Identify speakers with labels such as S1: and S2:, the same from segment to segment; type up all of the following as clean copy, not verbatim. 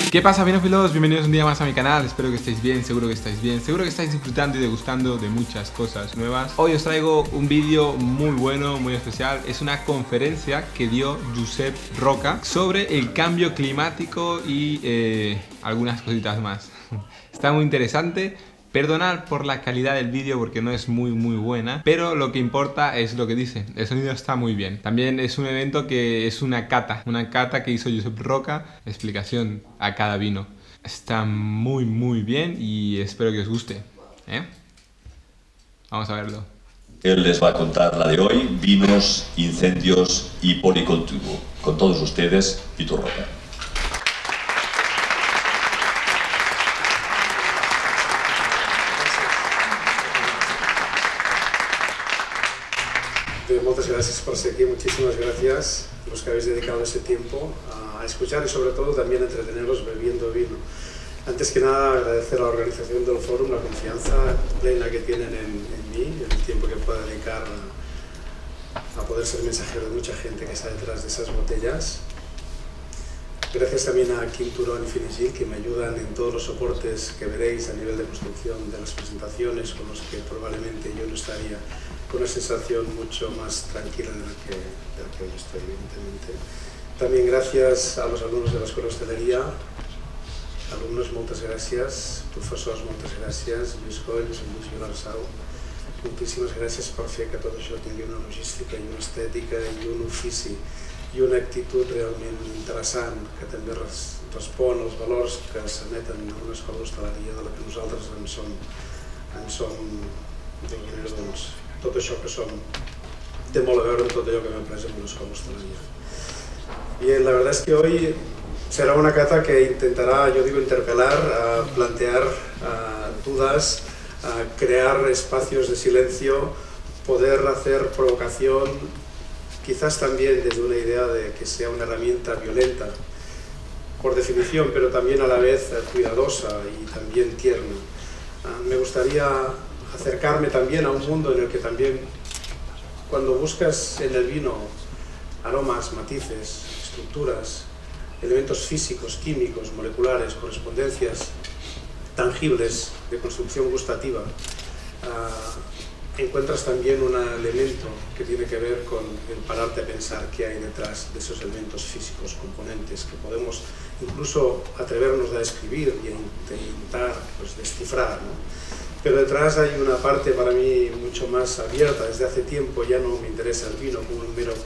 S1: ¿Qué pasa, vinos? Bienvenidos un día más a mi canal. Espero que estéis bien, seguro que estáis bien, seguro que estáis disfrutando y degustando de muchas cosas nuevas. Hoy os traigo un vídeo muy bueno, muy especial. Es una conferencia que dio Josep Roca sobre el cambio climático y algunas cositas más. Está muy interesante. Perdonad por la calidad del vídeo porque no es muy buena, pero lo que importa es lo que dice. El sonido está muy bien. También es un evento que es una cata que hizo Josep Roca, explicación a cada vino. Está muy bien y espero que os guste, ¿eh? Vamos a verlo.
S2: Él les va a contar la de hoy: vinos, incendios y policultivo. Con todos ustedes, Vitor Roca.
S3: Muchas gracias por estar aquí, muchísimas gracias a los que habéis dedicado ese tiempo a escuchar y sobre todo también a entretenerlos bebiendo vino. Antes que nada, agradecer a la organización del foro la confianza plena que tienen en mí, el tiempo que pueda dedicar a poder ser mensajero de mucha gente que está detrás de esas botellas. Gracias también a Quim Turón y Finigil, que me ayudan en todos los soportes que veréis a nivel de construcción de las presentaciones, con los que probablemente yo no estaría con una sensación mucho más tranquila de la que hoy estoy, evidentemente. También gracias a los alumnos de la Escuela de Hostelería. Alumnos, moltes gràcies. Professors, moltes gràcies. Lluís Coll, Lluís Vilarsau. Moltíssimes gràcies per fer que tot això tingui una logística i una estètica i un ofici i una actitud realment interessant que també respon als valors que s'emeten en una escola d'hostaleria de la que nosaltres en som doncs, tot això que som té molt a veure amb tot allò que hem après en una escola d'hostalería. Bien, la verdad es que hoy será una cata que intentará, yo digo, interpelar, plantear dudas, crear espacios de silencio, poder hacer provocación, quizás también desde una idea de que sea una herramienta violenta, por definición, pero también a la vez cuidadosa y también tierna. Me gustaría acercarme también a un mundo en el que también, cuando buscas en el vino aromas, matices, estructuras, elementos físicos, químicos, moleculares, correspondencias tangibles de construcción gustativa, encuentras también un elemento que tiene que ver con el pararte a pensar qué hay detrás de esos elementos físicos, componentes, que podemos incluso atrevernos a describir y a intentar descifrar, ¿no? Pero detrás hay una parte para mí mucho más abierta. Desde hace tiempo ya no me interesa el vino como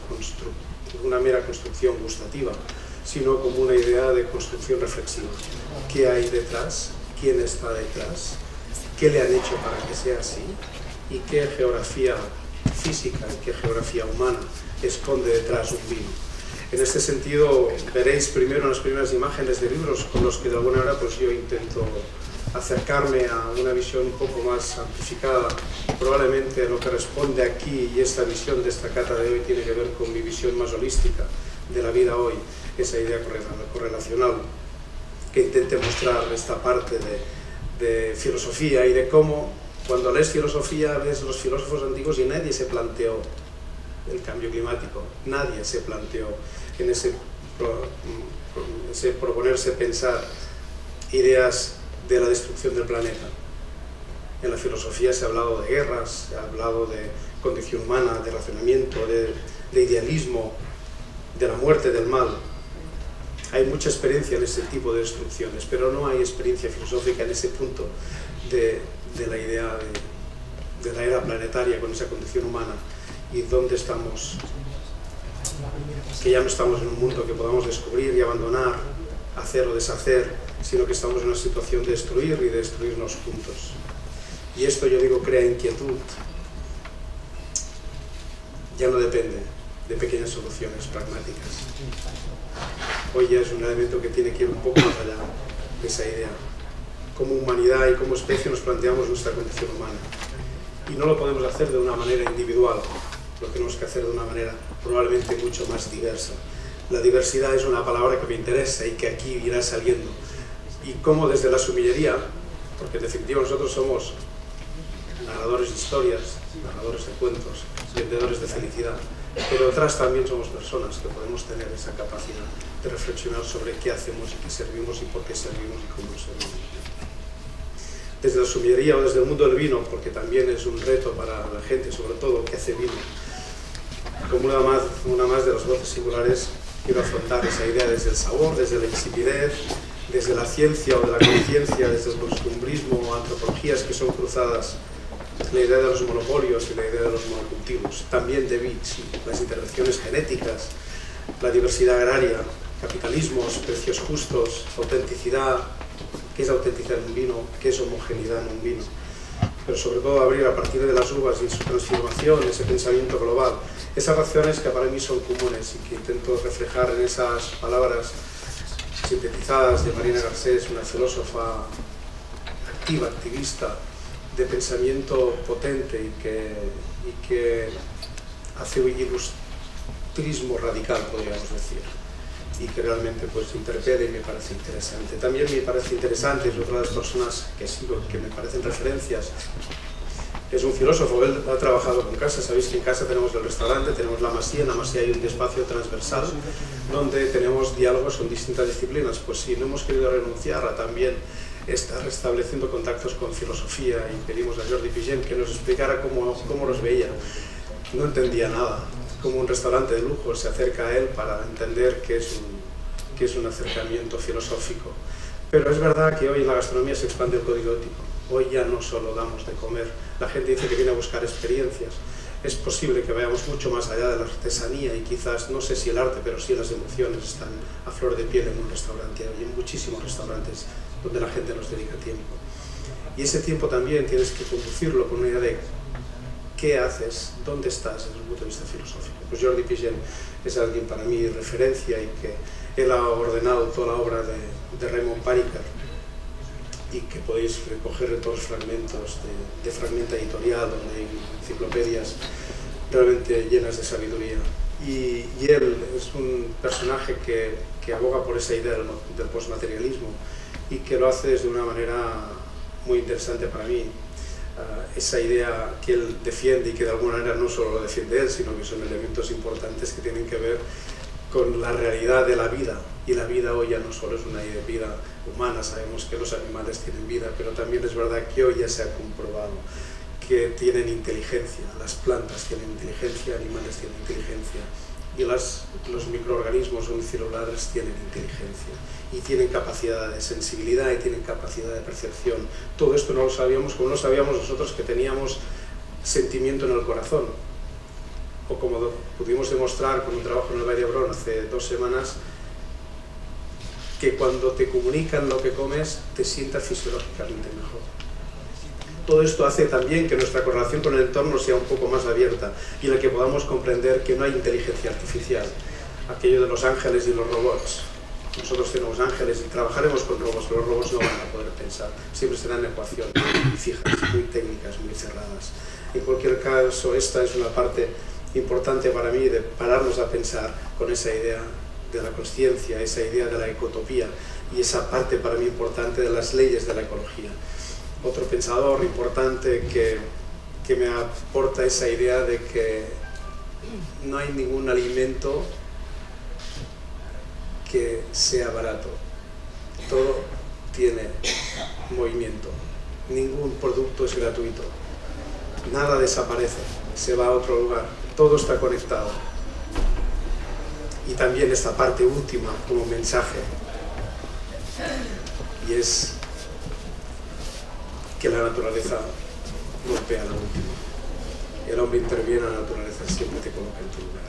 S3: una mera construcción gustativa, sino como una idea de construcción reflexiva. ¿Qué hay detrás? ¿Quién está detrás? ¿Qué le han hecho para que sea así? ¿Y qué geografía física y qué geografía humana esconde detrás un vino? En este sentido, veréis primero las primeras imágenes de libros con los que de alguna manera yo intento acercarme a una visión un poco más amplificada. Probablemente lo que responde aquí, y esta visión de esta cata de hoy tiene que ver con mi visión más holística de la vida hoy, esa idea correlacional que intente mostrar esta parte de filosofía y de cómo cuando lees filosofía ves los filósofos antiguos y nadie se planteó el cambio climático, nadie se planteó en ese proponerse pensar ideas de la destrucción del planeta. En la filosofía se ha hablado de guerras, se ha hablado de condición humana, de racionamiento, de idealismo, de la muerte, del mal. Hay mucha experiencia en ese tipo de destrucciones, pero no hay experiencia filosófica en ese punto de la idea de la era planetaria con esa condición humana y dónde estamos, que ya no estamos en un mundo que podamos descubrir y abandonar, hacer o deshacer, sino que estamos en una situación de destruir y de destruirnos juntos. Y esto, yo digo, crea inquietud. Ya no depende de pequeñas soluciones pragmáticas. Hoy ya es un elemento que tiene que ir un poco más allá de esa idea. Como humanidad y como especie nos planteamos nuestra condición humana. Y no lo podemos hacer de una manera individual, lo tenemos que hacer de una manera probablemente mucho más diversa. La diversidad es una palabra que me interesa y que aquí irá saliendo. Y cómo desde la sumillería, porque en definitiva nosotros somos narradores de historias, narradores de cuentos, vendedores de felicidad, pero otras también somos personas que podemos tener esa capacidad de reflexionar sobre qué hacemos y qué servimos y por qué servimos y cómo servimos. Desde la sumillería o desde el mundo del vino, porque también es un reto para la gente, sobre todo que hace vino, como una más de las voces singulares, quiero afrontar esa idea desde el sabor, desde la insipidez, desde la ciencia o de la conciencia, desde el costumbrismo o antropologías que son cruzadas, la idea de los monopolios y la idea de los monocultivos, también de bits, las intervenciones genéticas, la diversidad agraria, capitalismos, precios justos, autenticidad, qué es autenticidad en un vino, qué es homogeneidad en un vino, pero sobre todo abrir a partir de las uvas y su transformación, ese pensamiento global, esas razones que para mí son comunes y que intento reflejar en esas palabras sintetizadas de Marina Garcés, una filósofa activa, activista, de pensamiento potente y que hace un ilustrismo radical, podríamos decir, y que realmente pues interpela y me parece interesante. También me parece interesante, es otra de las personas que sigo, que me parecen referencias. Es un filósofo, él ha trabajado con casa, sabéis que en casa tenemos el restaurante, tenemos la masía, en la masía hay un espacio transversal donde tenemos diálogos con distintas disciplinas. Pues sí, no hemos querido renunciar a también estar restableciendo contactos con filosofía y pedimos a Jordi Pigem que nos explicara cómo los veía. No entendía nada, como un restaurante de lujo se acerca a él para entender que es un acercamiento filosófico. Pero es verdad que hoy en la gastronomía se expande el código ético. Hoy ya no solo damos de comer, la gente dice que viene a buscar experiencias. Es posible que vayamos mucho más allá de la artesanía y quizás, no sé si el arte, pero sí las emociones están a flor de piel en un restaurante. Hay muchísimos restaurantes donde la gente nos dedica tiempo. Y ese tiempo también tienes que conducirlo con una idea de qué haces, dónde estás desde el punto de vista filosófico. Pues Jordi Pigem es alguien para mí de referencia y que él ha ordenado toda la obra de Raymond Panikkar, y que podéis recoger todos los fragmentos de Fragmenta Editorial, donde hay enciclopedias realmente llenas de sabiduría. Y él es un personaje que aboga por esa idea del postmaterialismo y que lo hace de una manera muy interesante para mí. Esa idea que él defiende y que de alguna manera no solo lo defiende él, sino que son elementos importantes que tienen que ver con la realidad de la vida. Y la vida hoy ya no solo es una vida humana, sabemos que los animales tienen vida, pero también es verdad que hoy ya se ha comprobado que tienen inteligencia, las plantas tienen inteligencia, animales tienen inteligencia, y los microorganismos unicelulares tienen inteligencia, y tienen capacidad de sensibilidad y tienen capacidad de percepción. Todo esto no lo sabíamos, como no sabíamos nosotros que teníamos sentimiento en el corazón, o como pudimos demostrar con un trabajo en el Valle de Hebrón hace 2 semanas, que cuando te comunican lo que comes, te sientas fisiológicamente mejor. Todo esto hace también que nuestra correlación con el entorno sea un poco más abierta y en la que podamos comprender que no hay inteligencia artificial. Aquello de los ángeles y los robots. Nosotros tenemos ángeles y trabajaremos con robots, pero los robots no van a poder pensar. Siempre serán ecuaciones muy fijas, muy técnicas, muy cerradas. En cualquier caso, esta es una parte importante para mí de pararnos a pensar con esa idea de la consciencia, esa idea de la ecotopía y esa parte para mí importante de las leyes de la ecología. Otro pensador importante que me aporta esa idea de que no hay ningún alimento que sea barato, todo tiene movimiento, ningún producto es gratuito, nada desaparece, se va a otro lugar, todo está conectado. Y también esta parte última como mensaje, y es que la naturaleza golpea la última. El hombre interviene, la naturaleza siempre te coloca en tu lugar.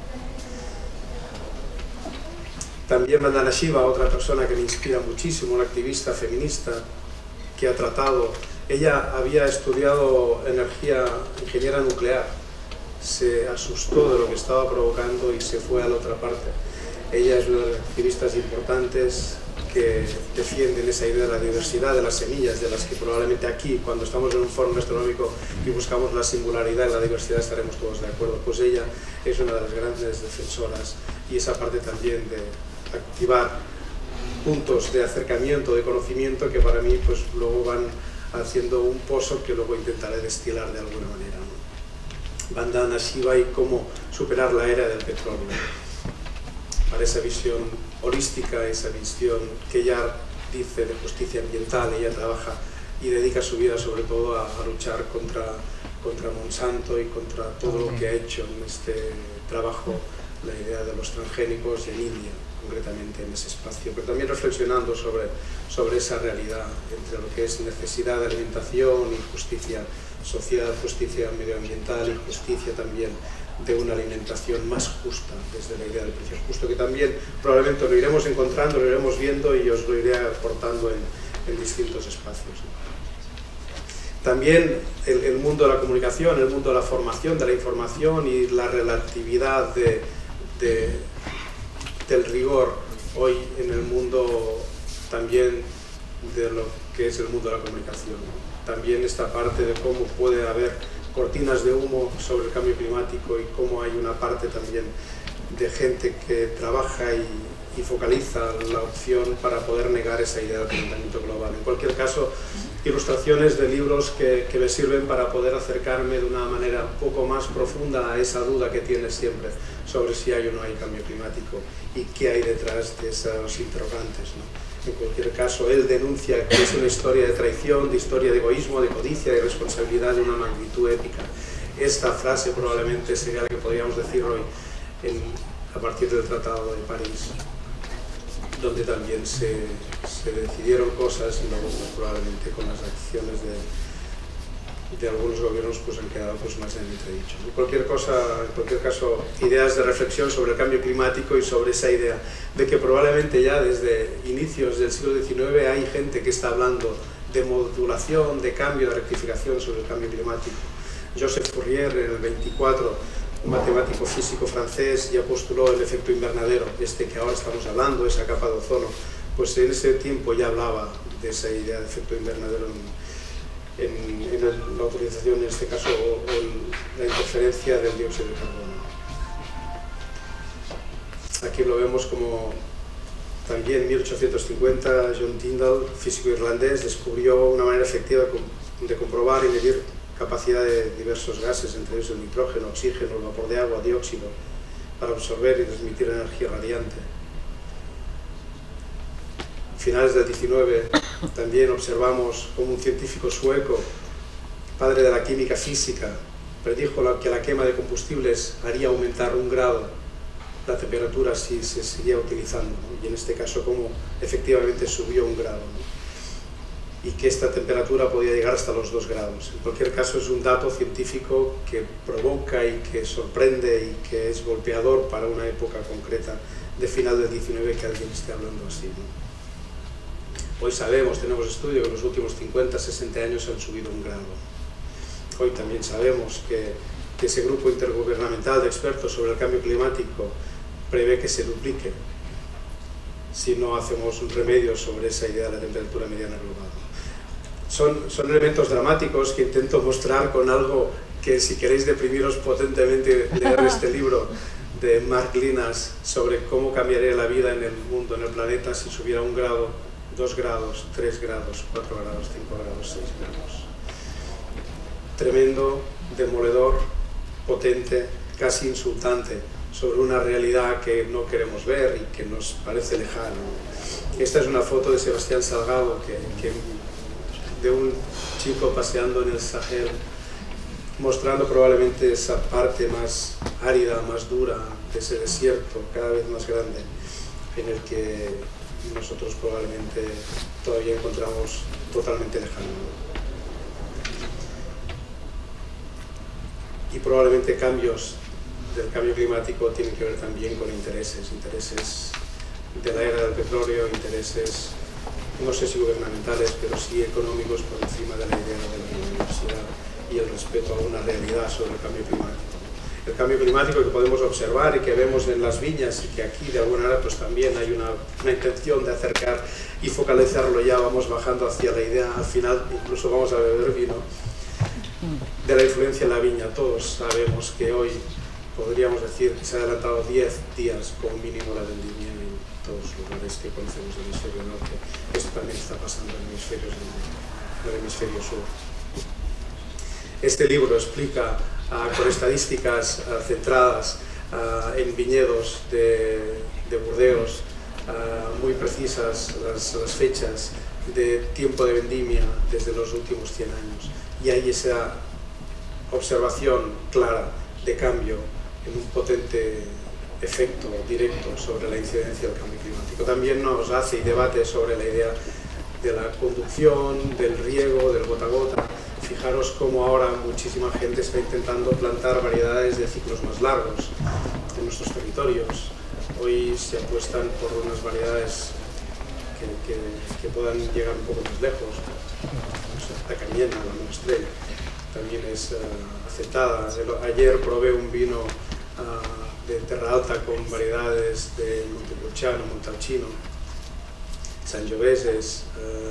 S3: También Vandana Shiva, otra persona que me inspira muchísimo, una activista feminista que ha tratado, ella había estudiado ingeniera nuclear, se asustó de lo que estaba provocando y se fue a la otra parte. Ella es una de las activistas importantes que defienden esa idea de la diversidad de las semillas, de las que probablemente aquí, cuando estamos en un foro gastronómico y buscamos la singularidad y la diversidad, estaremos todos de acuerdo. Pues ella es una de las grandes defensoras y esa parte también de activar puntos de acercamiento, de conocimiento, que para mí pues luego van haciendo un pozo que luego intentaré destilar de alguna manera, ¿no? Vandana Shiva y cómo superar la era del petróleo. Para esa visión holística, esa visión que ella dice de justicia ambiental, ella trabaja y dedica su vida sobre todo a luchar contra Monsanto y contra todo lo que ha hecho en este trabajo, la idea de los transgénicos y en India, concretamente en ese espacio, pero también reflexionando sobre esa realidad entre lo que es necesidad de alimentación y justicia social, justicia medioambiental y justicia también de una alimentación más justa, desde la idea del precio justo, que también probablemente lo iremos encontrando, lo iremos viendo y os lo iré aportando en distintos espacios. También el mundo de la comunicación, el mundo de la formación, de la información y la relatividad del rigor hoy en el mundo también de lo que es el mundo de la comunicación. También esta parte de cómo puede haber cortinas de humo sobre el cambio climático y cómo hay una parte también de gente que trabaja y focaliza la opción para poder negar esa idea del calentamiento global. En cualquier caso, ilustraciones de libros que me sirven para poder acercarme de una manera un poco más profunda a esa duda que tienes siempre sobre si hay o no hay cambio climático y qué hay detrás de esos interrogantes, ¿no? En cualquier caso, él denuncia que es una historia de traición, de historia de egoísmo, de codicia, de responsabilidad de una magnitud épica. Esta frase probablemente sería la que podríamos decir hoy a partir del Tratado de París, donde también se decidieron cosas y luego pues, probablemente con las acciones de algunos gobiernos pues han quedado pues, más en entredicho. En cualquier caso, ideas de reflexión sobre el cambio climático y sobre esa idea de que probablemente ya desde inicios del siglo XIX hay gente que está hablando de modulación, de cambio, de rectificación sobre el cambio climático. Joseph Fourier en el 24, un matemático físico francés, ya postuló el efecto invernadero, que ahora estamos hablando, esa capa de ozono, pues en ese tiempo ya hablaba de esa idea de efecto invernadero en la utilización, en este caso, o la interferencia del dióxido de carbono. Aquí lo vemos como también en 1850 John Tyndall, físico irlandés, descubrió una manera efectiva de comprobar y medir capacidad de diversos gases, entre ellos el nitrógeno, oxígeno, el vapor de agua, dióxido, para absorber y transmitir energía radiante. A finales del 19 también observamos como un científico sueco, padre de la química física, predijo que la quema de combustibles haría aumentar 1 grado la temperatura si se seguía utilizando, ¿no? Y en este caso como efectivamente subió 1 grado, ¿no? Y que esta temperatura podía llegar hasta los 2 grados. En cualquier caso es un dato científico que provoca y que sorprende y que es golpeador para una época concreta de final del 19 que alguien esté hablando así, ¿no? Hoy sabemos, tenemos estudios que en los últimos 50, 60 años han subido 1 grado. Hoy también sabemos que ese grupo intergubernamental de expertos sobre el cambio climático prevé que se duplique si no hacemos un remedio sobre esa idea de la temperatura mediana global. Son elementos dramáticos que intento mostrar con algo que, si queréis deprimiros potentemente, leer este libro de Mark Linas sobre cómo cambiaría la vida en el mundo, en el planeta, si subiera 1 grado, 2 grados, 3 grados, 4 grados, 5 grados, 6 grados. Tremendo, demoledor, potente, casi insultante, sobre una realidad que no queremos ver y que nos parece lejana. Esta es una foto de Sebastián Salgado, de un chico paseando en el Sahel, mostrando probablemente esa parte más árida, más dura de ese desierto cada vez más grande, en el que nosotros probablemente todavía encontramos totalmente lejano. Y probablemente cambios del cambio climático tienen que ver también con intereses de la era del petróleo, intereses, no sé si gubernamentales, pero sí económicos por encima de la idea de la biodiversidad y el respeto a una realidad sobre el cambio climático. El cambio climático que podemos observar y que vemos en las viñas, y que aquí de alguna manera pues también hay una intención de acercar y focalizarlo, ya vamos bajando hacia la idea, al final incluso vamos a beber vino, de la influencia en la viña. Todos sabemos que hoy podríamos decir que se ha adelantado 10 días como mínimo la vendimia en todos los lugares que conocemos del hemisferio norte. Esto también está pasando en el hemisferio sur. Este libro explica con estadísticas centradas en viñedos de Burdeos, muy precisas las fechas de tiempo de vendimia desde los últimos 100 años. Y hay esa observación clara de cambio en un potente efecto directo sobre la incidencia del cambio climático. También nos hace y debate sobre la idea de la conducción, del riego, del gota a gota. Fijaros cómo ahora muchísima gente está intentando plantar variedades de ciclos más largos en nuestros territorios. Hoy se apuestan por unas variedades que puedan llegar un poco más lejos. La cañena, la monestrella, también es aceptada. Ayer probé un vino de Terra Alta con variedades de Montepulciano, Montalcino, Sangioveses,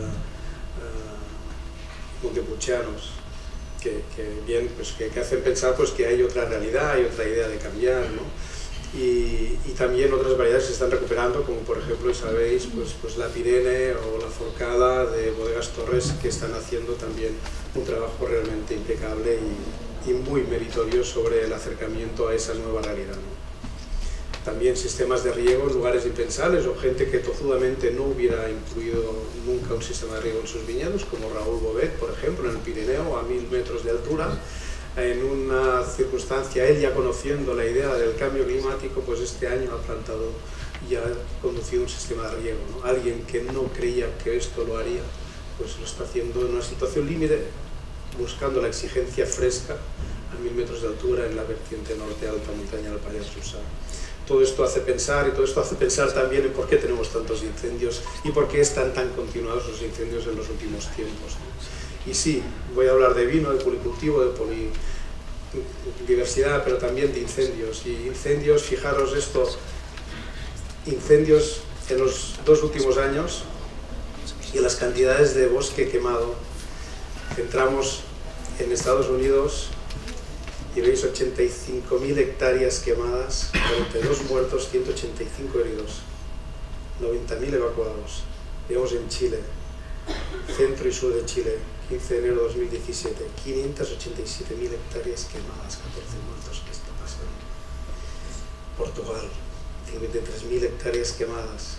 S3: Montepulcianos, que hacen pensar pues, que hay otra realidad, hay otra idea de cambiar, ¿no? Y también otras variedades se están recuperando, como por ejemplo, sabéis, pues la Pirene o la Forcada de Bodegas Torres, que están haciendo también un trabajo realmente impecable y muy meritorio sobre el acercamiento a esa nueva realidad, ¿no? También sistemas de riego en lugares impensables, o gente que tozudamente no hubiera incluido nunca un sistema de riego en sus viñedos, como Raúl Bobet, por ejemplo, en el Pirineo, a 1000 metros de altura. En una circunstancia, él ya conociendo la idea del cambio climático, pues este año ha plantado y ha conducido un sistema de riego, ¿no? Alguien que no creía que esto lo haría, pues lo está haciendo en una situación límite, buscando la exigencia fresca a 1000 metros de altura en la vertiente norte alta montaña del Pallars Jussá. Todo esto hace pensar, y todo esto hace pensar también en por qué tenemos tantos incendios y por qué están tan continuados los incendios en los últimos tiempos, ¿no? Y sí, voy a hablar de vino, de policultivo, de biodiversidad, pero también de incendios. Y incendios, fijaros esto, incendios en los 2 últimos años y las cantidades de bosque quemado. Entramos en Estados Unidos y veis 85.000 hectáreas quemadas, 42 muertos, 185 heridos, 90.000 evacuados. Vemos en Chile, centro y sur de Chile, 15 de enero de 2017, 587.000 hectáreas quemadas, 14 muertos. ¿Qué está pasando? Portugal, 53.000 hectáreas quemadas.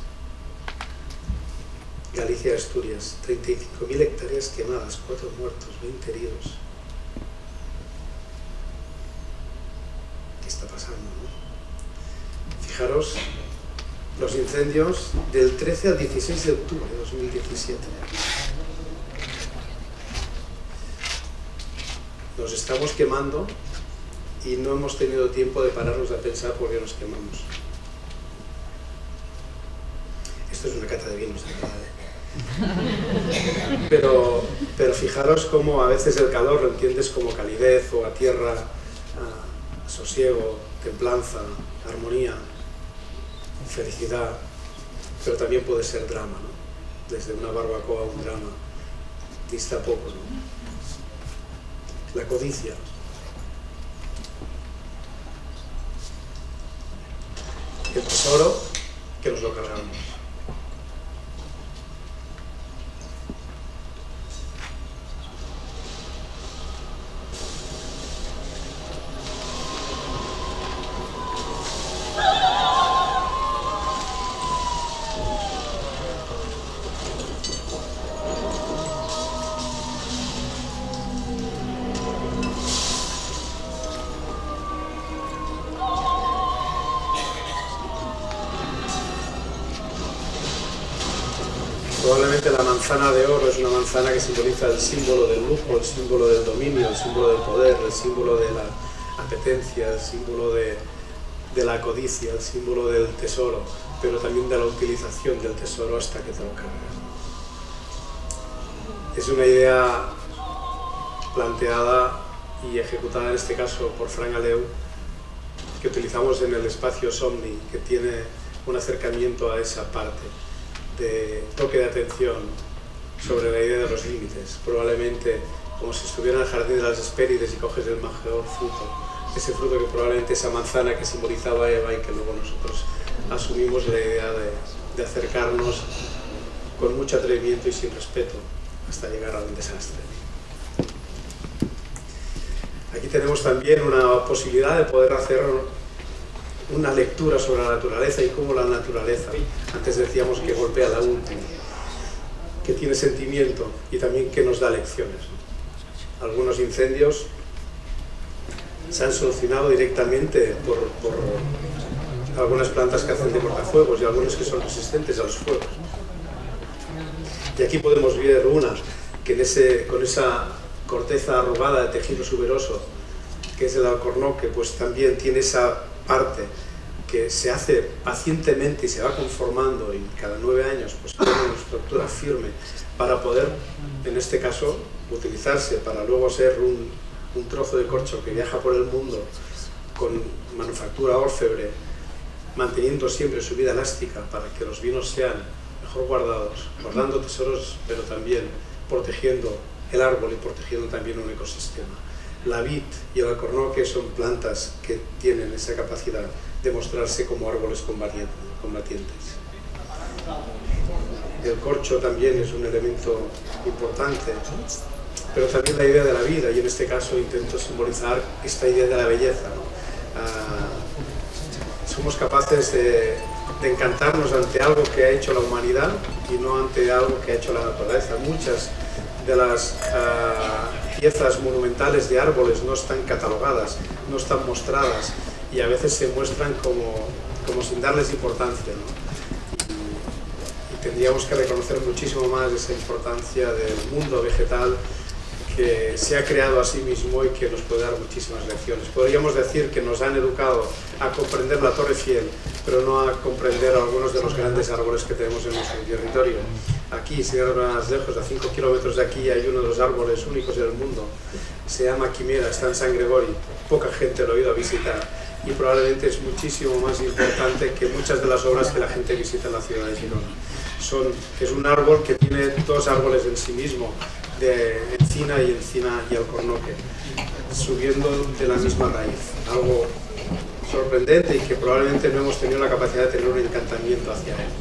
S3: Galicia, Asturias, 35.000 hectáreas quemadas, 4 muertos, 20 heridos. ¿Qué está pasando, no? Fijaros los incendios del 13 al 16 de octubre de 2017. Nos estamos quemando y no hemos tenido tiempo de pararnos a pensar por qué nos quemamos. Esto es una cata de vinos, de verdad, ¿eh? Pero fijaros cómo a veces el calor lo entiendes como calidez o a tierra, sosiego, templanza, armonía, felicidad, pero también puede ser drama, ¿no? Desde una barbacoa a un drama, dista poco, ¿no? La codicia. El tesoro que nos lo cargamos. Probablemente la manzana de oro es una manzana que simboliza el símbolo del lujo, el símbolo del dominio, el símbolo del poder, el símbolo de la apetencia, el símbolo de la codicia, el símbolo del tesoro, pero también de la utilización del tesoro hasta que te lo cargas. Es una idea planteada y ejecutada en este caso por Frank Aleu, que utilizamos en el espacio Somni, que tiene un acercamiento a esa parte de toque de atención sobre la idea de los límites, probablemente como si estuviera en el jardín de las Hespérides y coges el mejor fruto, ese fruto que probablemente esa manzana que simbolizaba Eva y que luego nosotros asumimos la idea de acercarnos con mucho atrevimiento y sin respeto hasta llegar al desastre. Aquí tenemos también una posibilidad de poder hacer una lectura sobre la naturaleza y cómo la naturaleza, antes decíamos que golpea la última, que tiene sentimiento y también que nos da lecciones. Algunos incendios se han solucionado directamente por algunas plantas que hacen de cortafuegos y algunos que son resistentes a los fuegos. Y aquí podemos ver una que con esa corteza arrugada de tejido suberoso, que es el alcornoque, pues también tiene esa parte que se hace pacientemente y se va conformando, y cada 9 años pues tiene una estructura firme para poder, en este caso, utilizarse para luego ser un trozo de corcho que viaja por el mundo con manufactura orfebre, manteniendo siempre su vida elástica para que los vinos sean mejor guardados, guardando tesoros, pero también protegiendo el árbol y protegiendo también un ecosistema. La vid y el alcornoque son plantas que tienen esa capacidad de mostrarse como árboles combatientes. El corcho también es un elemento importante, pero también la idea de la vida, y en este caso intento simbolizar esta idea de la belleza, ¿no? Somos capaces de encantarnos ante algo que ha hecho la humanidad y no ante algo que ha hecho la naturaleza. Muchas de las piezas monumentales de árboles no están catalogadas, no están mostradas, y a veces se muestran como sin darles importancia, ¿no? Y tendríamos que reconocer muchísimo más esa importancia del mundo vegetal que se ha creado a sí mismo y que nos puede dar muchísimas lecciones. Podríamos decir que nos han educado a comprender la Torre Eiffel, pero no a comprender algunos de los grandes árboles que tenemos en nuestro territorio. Aquí, sin ir más lejos, a 5 kilómetros de aquí, hay uno de los árboles únicos del mundo. Se llama Quimera, está en San Gregori. Poca gente lo ha ido a visitar y probablemente es muchísimo más importante que muchas de las obras que la gente visita en la ciudad de Girona. Es un árbol que tiene 2 árboles en sí mismo, de encina y alcornoque, subiendo de la misma raíz. Algo sorprendente y que probablemente no hemos tenido la capacidad de tener un encantamiento hacia él.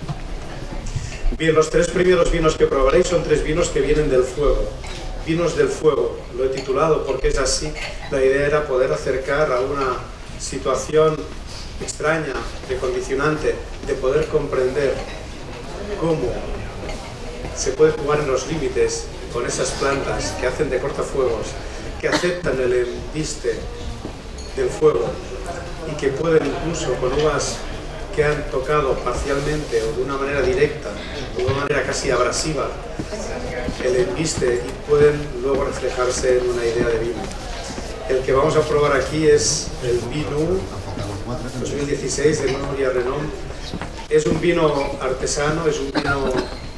S3: Bien, los 3 primeros vinos que probaréis son 3 vinos que vienen del fuego. Vinos del fuego, lo he titulado porque es así. La idea era poder acercar a una situación extraña, de condicionante, de poder comprender cómo se puede jugar en los límites con esas plantas que hacen de cortafuegos, que aceptan el embiste del fuego y que pueden incluso con uvas que han tocado parcialmente o de una manera directa o de una manera casi abrasiva el embiste y pueden luego reflejarse en una idea de vino. El que vamos a probar aquí es el vino 2016 de Núria Renom. Es un vino artesano, es un vino,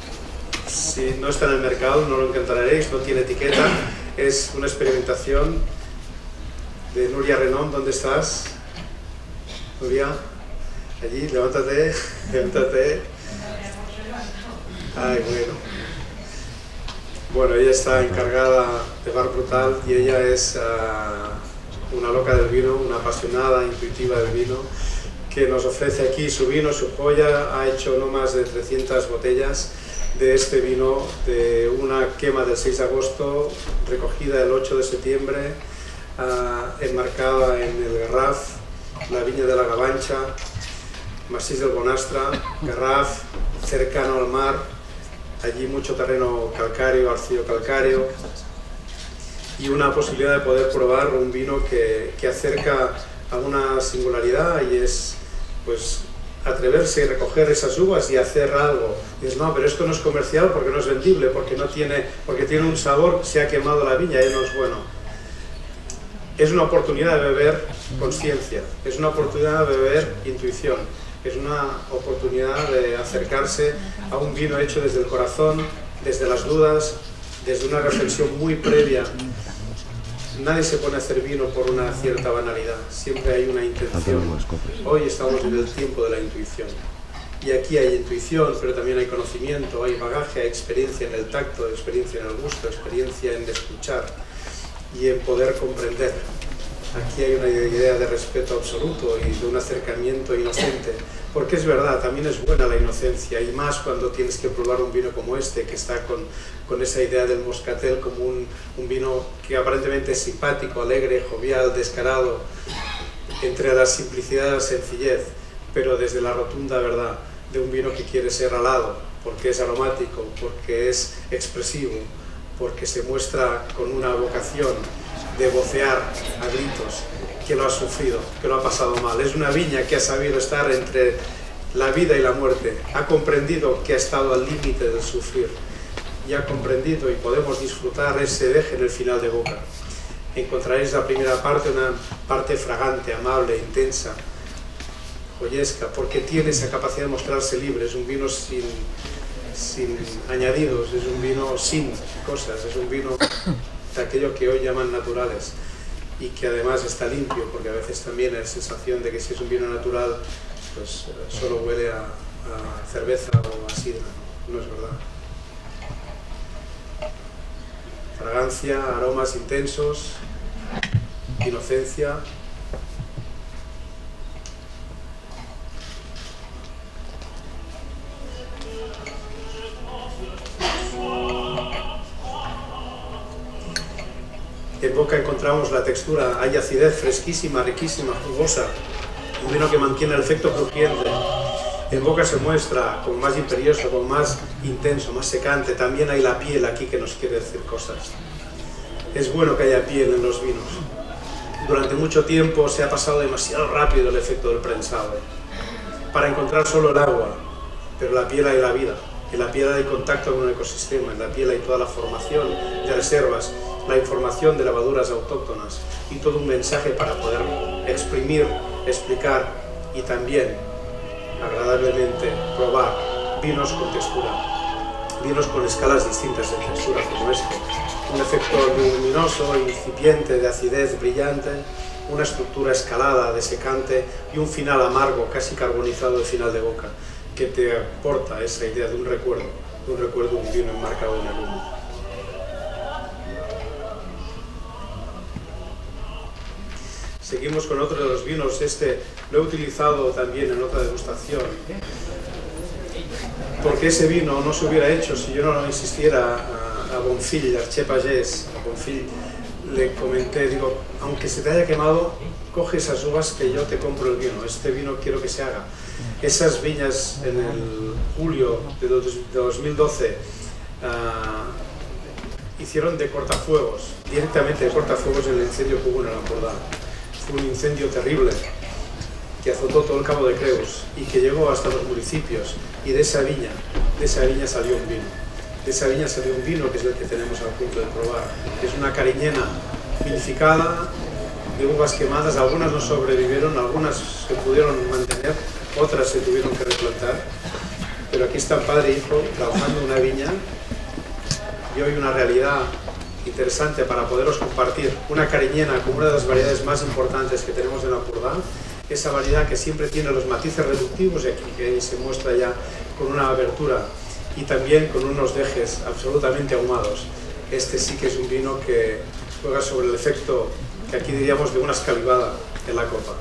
S3: si no está en el mercado no lo encontraréis, no tiene etiqueta, es una experimentación de Núria Renom. ¿Dónde estás, Núria? Allí, levántate, levántate. Ay, bueno. Bueno, ella está encargada de Bar Brutal y ella es una loca del vino, una apasionada, intuitiva del vino, que nos ofrece aquí su vino, su joya. Ha hecho no más de 300 botellas de este vino, de una quema del 6 de agosto, recogida el 8 de septiembre, enmarcada en el Garraf, la viña de la Gavancha, Massís del Bonastre, Garraf, cercano al mar, allí mucho terreno calcáreo, arcillo-calcáreo, y una posibilidad de poder probar un vino que acerca a una singularidad, y es pues atreverse y recoger esas uvas y hacer algo. Y dices, no, pero esto no es comercial porque no es vendible, porque tiene un sabor, se ha quemado la viña y no es bueno. Es una oportunidad de beber conciencia, es una oportunidad de beber intuición, es una oportunidad de acercarse a un vino hecho desde el corazón, desde las dudas, desde una reflexión muy previa. Nadie se pone a hacer vino por una cierta banalidad, siempre hay una intención. Hoy estamos en el tiempo de la intuición. Y aquí hay intuición, pero también hay conocimiento, hay bagaje, hay experiencia en el tacto, experiencia en el gusto, experiencia en escuchar y en poder comprender. Aquí hay una idea de respeto absoluto y de un acercamiento inocente porque es verdad, también es buena la inocencia, y más cuando tienes que probar un vino como este, que está con esa idea del moscatel como un vino que aparentemente es simpático, alegre, jovial, descarado, entre la simplicidad y la sencillez, pero desde la rotunda verdad de un vino que quiere ser alado, porque es aromático, porque es expresivo, porque se muestra con una vocación de vocear a gritos, que lo ha sufrido, que lo ha pasado mal. Es una viña que ha sabido estar entre la vida y la muerte, ha comprendido que ha estado al límite del sufrir, y ha comprendido, y podemos disfrutar ese deje en el final de boca. Encontraréis la primera parte, una parte fragante, amable, intensa, joyesca, porque tiene esa capacidad de mostrarse libre. Es un vino sin añadidos, es un vino sin cosas, es un vino de aquello que hoy llaman naturales, y que además está limpio, porque a veces también hay la sensación de que si es un vino natural, pues solo huele a cerveza o a sidra. No es verdad. Fragancia, aromas intensos, inocencia. En boca encontramos la textura, hay acidez fresquísima, riquísima, jugosa, un vino que mantiene el efecto crujiente. En boca se muestra como más imperioso, como más intenso, más secante. También hay la piel aquí que nos quiere decir cosas. Es bueno que haya piel en los vinos. Durante mucho tiempo se ha pasado demasiado rápido el efecto del prensado para encontrar solo el agua, pero la piel hay la vida. En la piel hay contacto con un ecosistema, en la piel hay toda la formación de reservas, la información de levaduras autóctonas y todo un mensaje para poder exprimir, explicar y también agradablemente probar vinos con textura, vinos con escalas distintas de textura como este, un efecto luminoso, incipiente, de acidez brillante, una estructura escalada, desecante y un final amargo, casi carbonizado de final de boca, que te aporta esa idea de un recuerdo de un vino enmarcado en el humo. Seguimos con otro de los vinos. Este lo he utilizado también en otra degustación, porque ese vino no se hubiera hecho si yo no insistiera a Bonfil, a Arché Pagès. A Bonfil le comenté, digo, aunque se te haya quemado, coge esas uvas que yo te compro el vino. Este vino quiero que se haga. Esas viñas en el julio de 2012 hicieron de cortafuegos, directamente de cortafuegos, el incendio que hubo en el Empordà. Fue un incendio terrible que azotó todo el Cabo de Creus y que llegó hasta los municipios, y de esa viña salió un vino. De esa viña salió un vino que es el que tenemos a punto de probar. Es una cariñena vinificada de uvas quemadas. Algunas no sobrevivieron, algunas se pudieron mantener, otras se tuvieron que replantar, pero aquí están padre e hijo trabajando una viña, y hoy una realidad interesante para poderos compartir. Una cariñena como una de las variedades más importantes que tenemos en Empordà, esa variedad que siempre tiene los matices reductivos, y aquí que se muestra ya con una abertura y también con unos dejes absolutamente ahumados. Este sí que es un vino que juega sobre el efecto que aquí diríamos de una escalivada en la copa.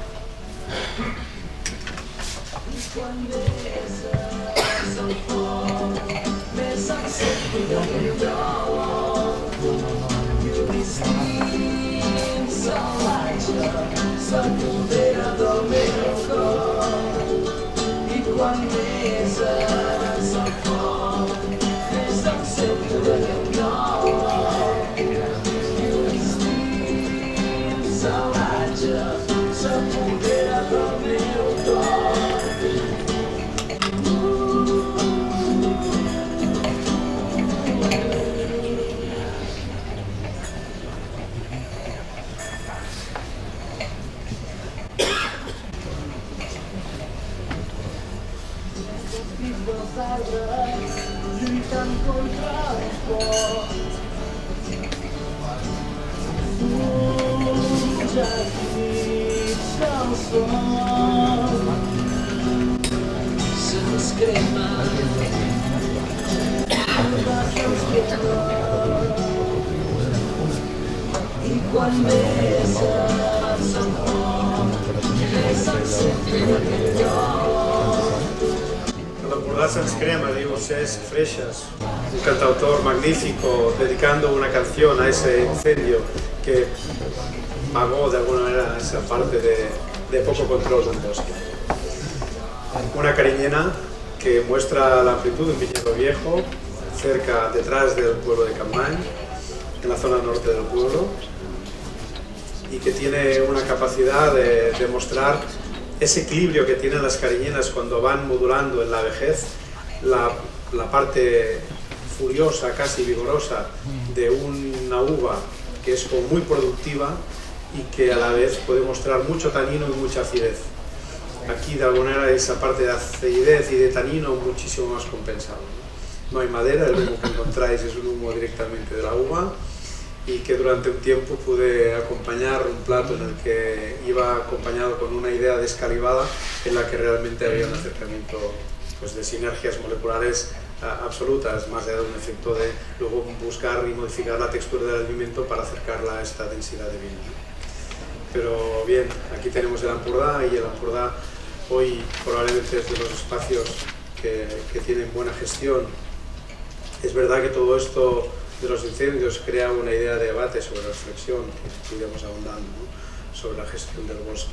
S3: La Sanscrema de Cesc Freixas, un cantautor magnífico, dedicando una canción a ese incendio que pagó de alguna manera esa parte de poco control del bosque. Una cariñena que muestra la amplitud de un viñedo viejo, cerca, detrás del pueblo de Capmany, en la zona norte del pueblo, y que tiene una capacidad de mostrar ese equilibrio que tienen las cariñenas cuando van modulando en la vejez, la parte furiosa, casi vigorosa, de una uva que es como muy productiva y que a la vez puede mostrar mucho tanino y mucha acidez. Aquí de alguna manera esa parte de acidez y de tanino muchísimo más compensado. No hay madera, el humo que encontráis es un humo directamente de la uva, y que durante un tiempo pude acompañar un plato en el que iba acompañado con una idea descalivada en la que realmente había un acercamiento pues, de sinergias moleculares absolutas, más allá de un efecto de luego buscar y modificar la textura del alimento para acercarla a esta densidad de vino. Pero bien, aquí tenemos el Ampurdá, y el Ampurdá hoy probablemente es de los espacios que tienen buena gestión. Es verdad que todo esto de los incendios crea una idea de debate sobre la reflexión que iremos ahondando, ¿no? Sobre la gestión del bosque.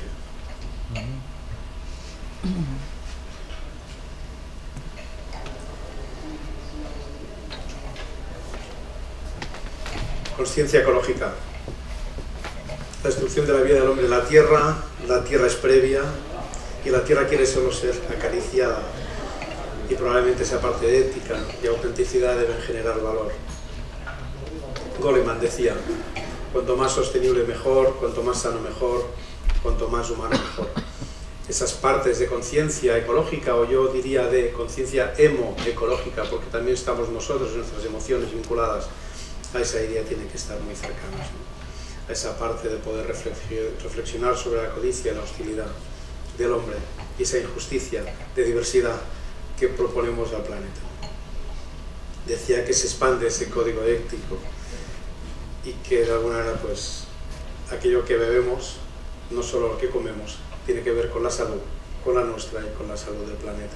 S3: Conciencia ecológica. La destrucción de la vida del hombre. La tierra es previa, y la tierra quiere solo ser acariciada, y probablemente esa parte de ética y autenticidad deben generar valor. Goleman decía, cuanto más sostenible mejor, cuanto más sano mejor, cuanto más humano mejor. Esas partes de conciencia ecológica, o yo diría de conciencia emo-ecológica, porque también estamos nosotros, nuestras emociones vinculadas a esa idea, tienen que estar muy cercanas, ¿no? A esa parte de poder reflexionar sobre la codicia y la hostilidad del hombre, y esa injusticia de diversidad que proponemos al planeta. Decía que se expande ese código ético, y que de alguna manera pues aquello que bebemos, no solo lo que comemos, tiene que ver con la salud, con la nuestra y con la salud del planeta.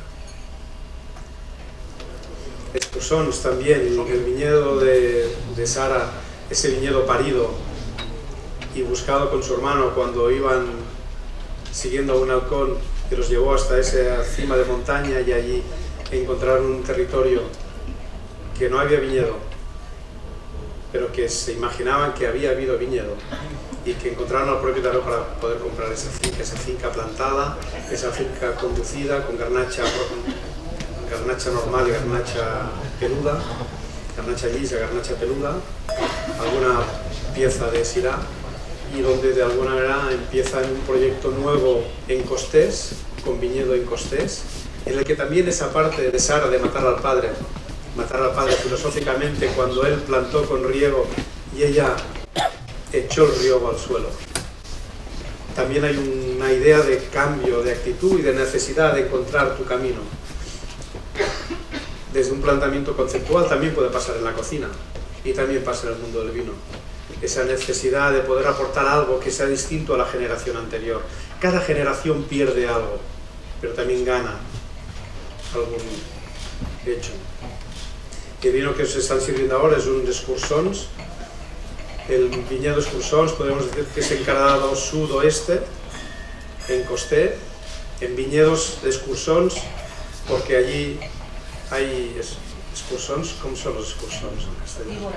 S3: Escusons también, el viñedo de Sara, ese viñedo parido y buscado con su hermano cuando iban siguiendo a un halcón que los llevó hasta esa cima de montaña, y allí encontraron un territorio que no había viñedo, pero que se imaginaban que había habido viñedo, y que encontraron al propietario para poder comprar esa finca plantada, esa finca conducida con garnacha normal y garnacha peluda, garnacha lisa, garnacha peluda, alguna pieza de Syrah, y donde de alguna manera empiezan un proyecto nuevo en Costés, con viñedo en Costés, en el que también esa parte de Sara de matar al padre filosóficamente, cuando él plantó con riego y ella echó el riego al suelo. También hay una idea de cambio de actitud y de necesidad de encontrar tu camino. Desde un planteamiento conceptual también puede pasar en la cocina, y también pasa en el mundo del vino. Esa necesidad de poder aportar algo que sea distinto a la generación anterior. Cada generación pierde algo, pero también gana algún hecho. El vino que os están sirviendo ahora es un Escurçons. El viñedo Escurçons podemos decir que es encarado sudoeste, en Costé, en viñedos de Escurçons, porque allí hay Escurçons. ¿Cómo son los Escurçons en castellano?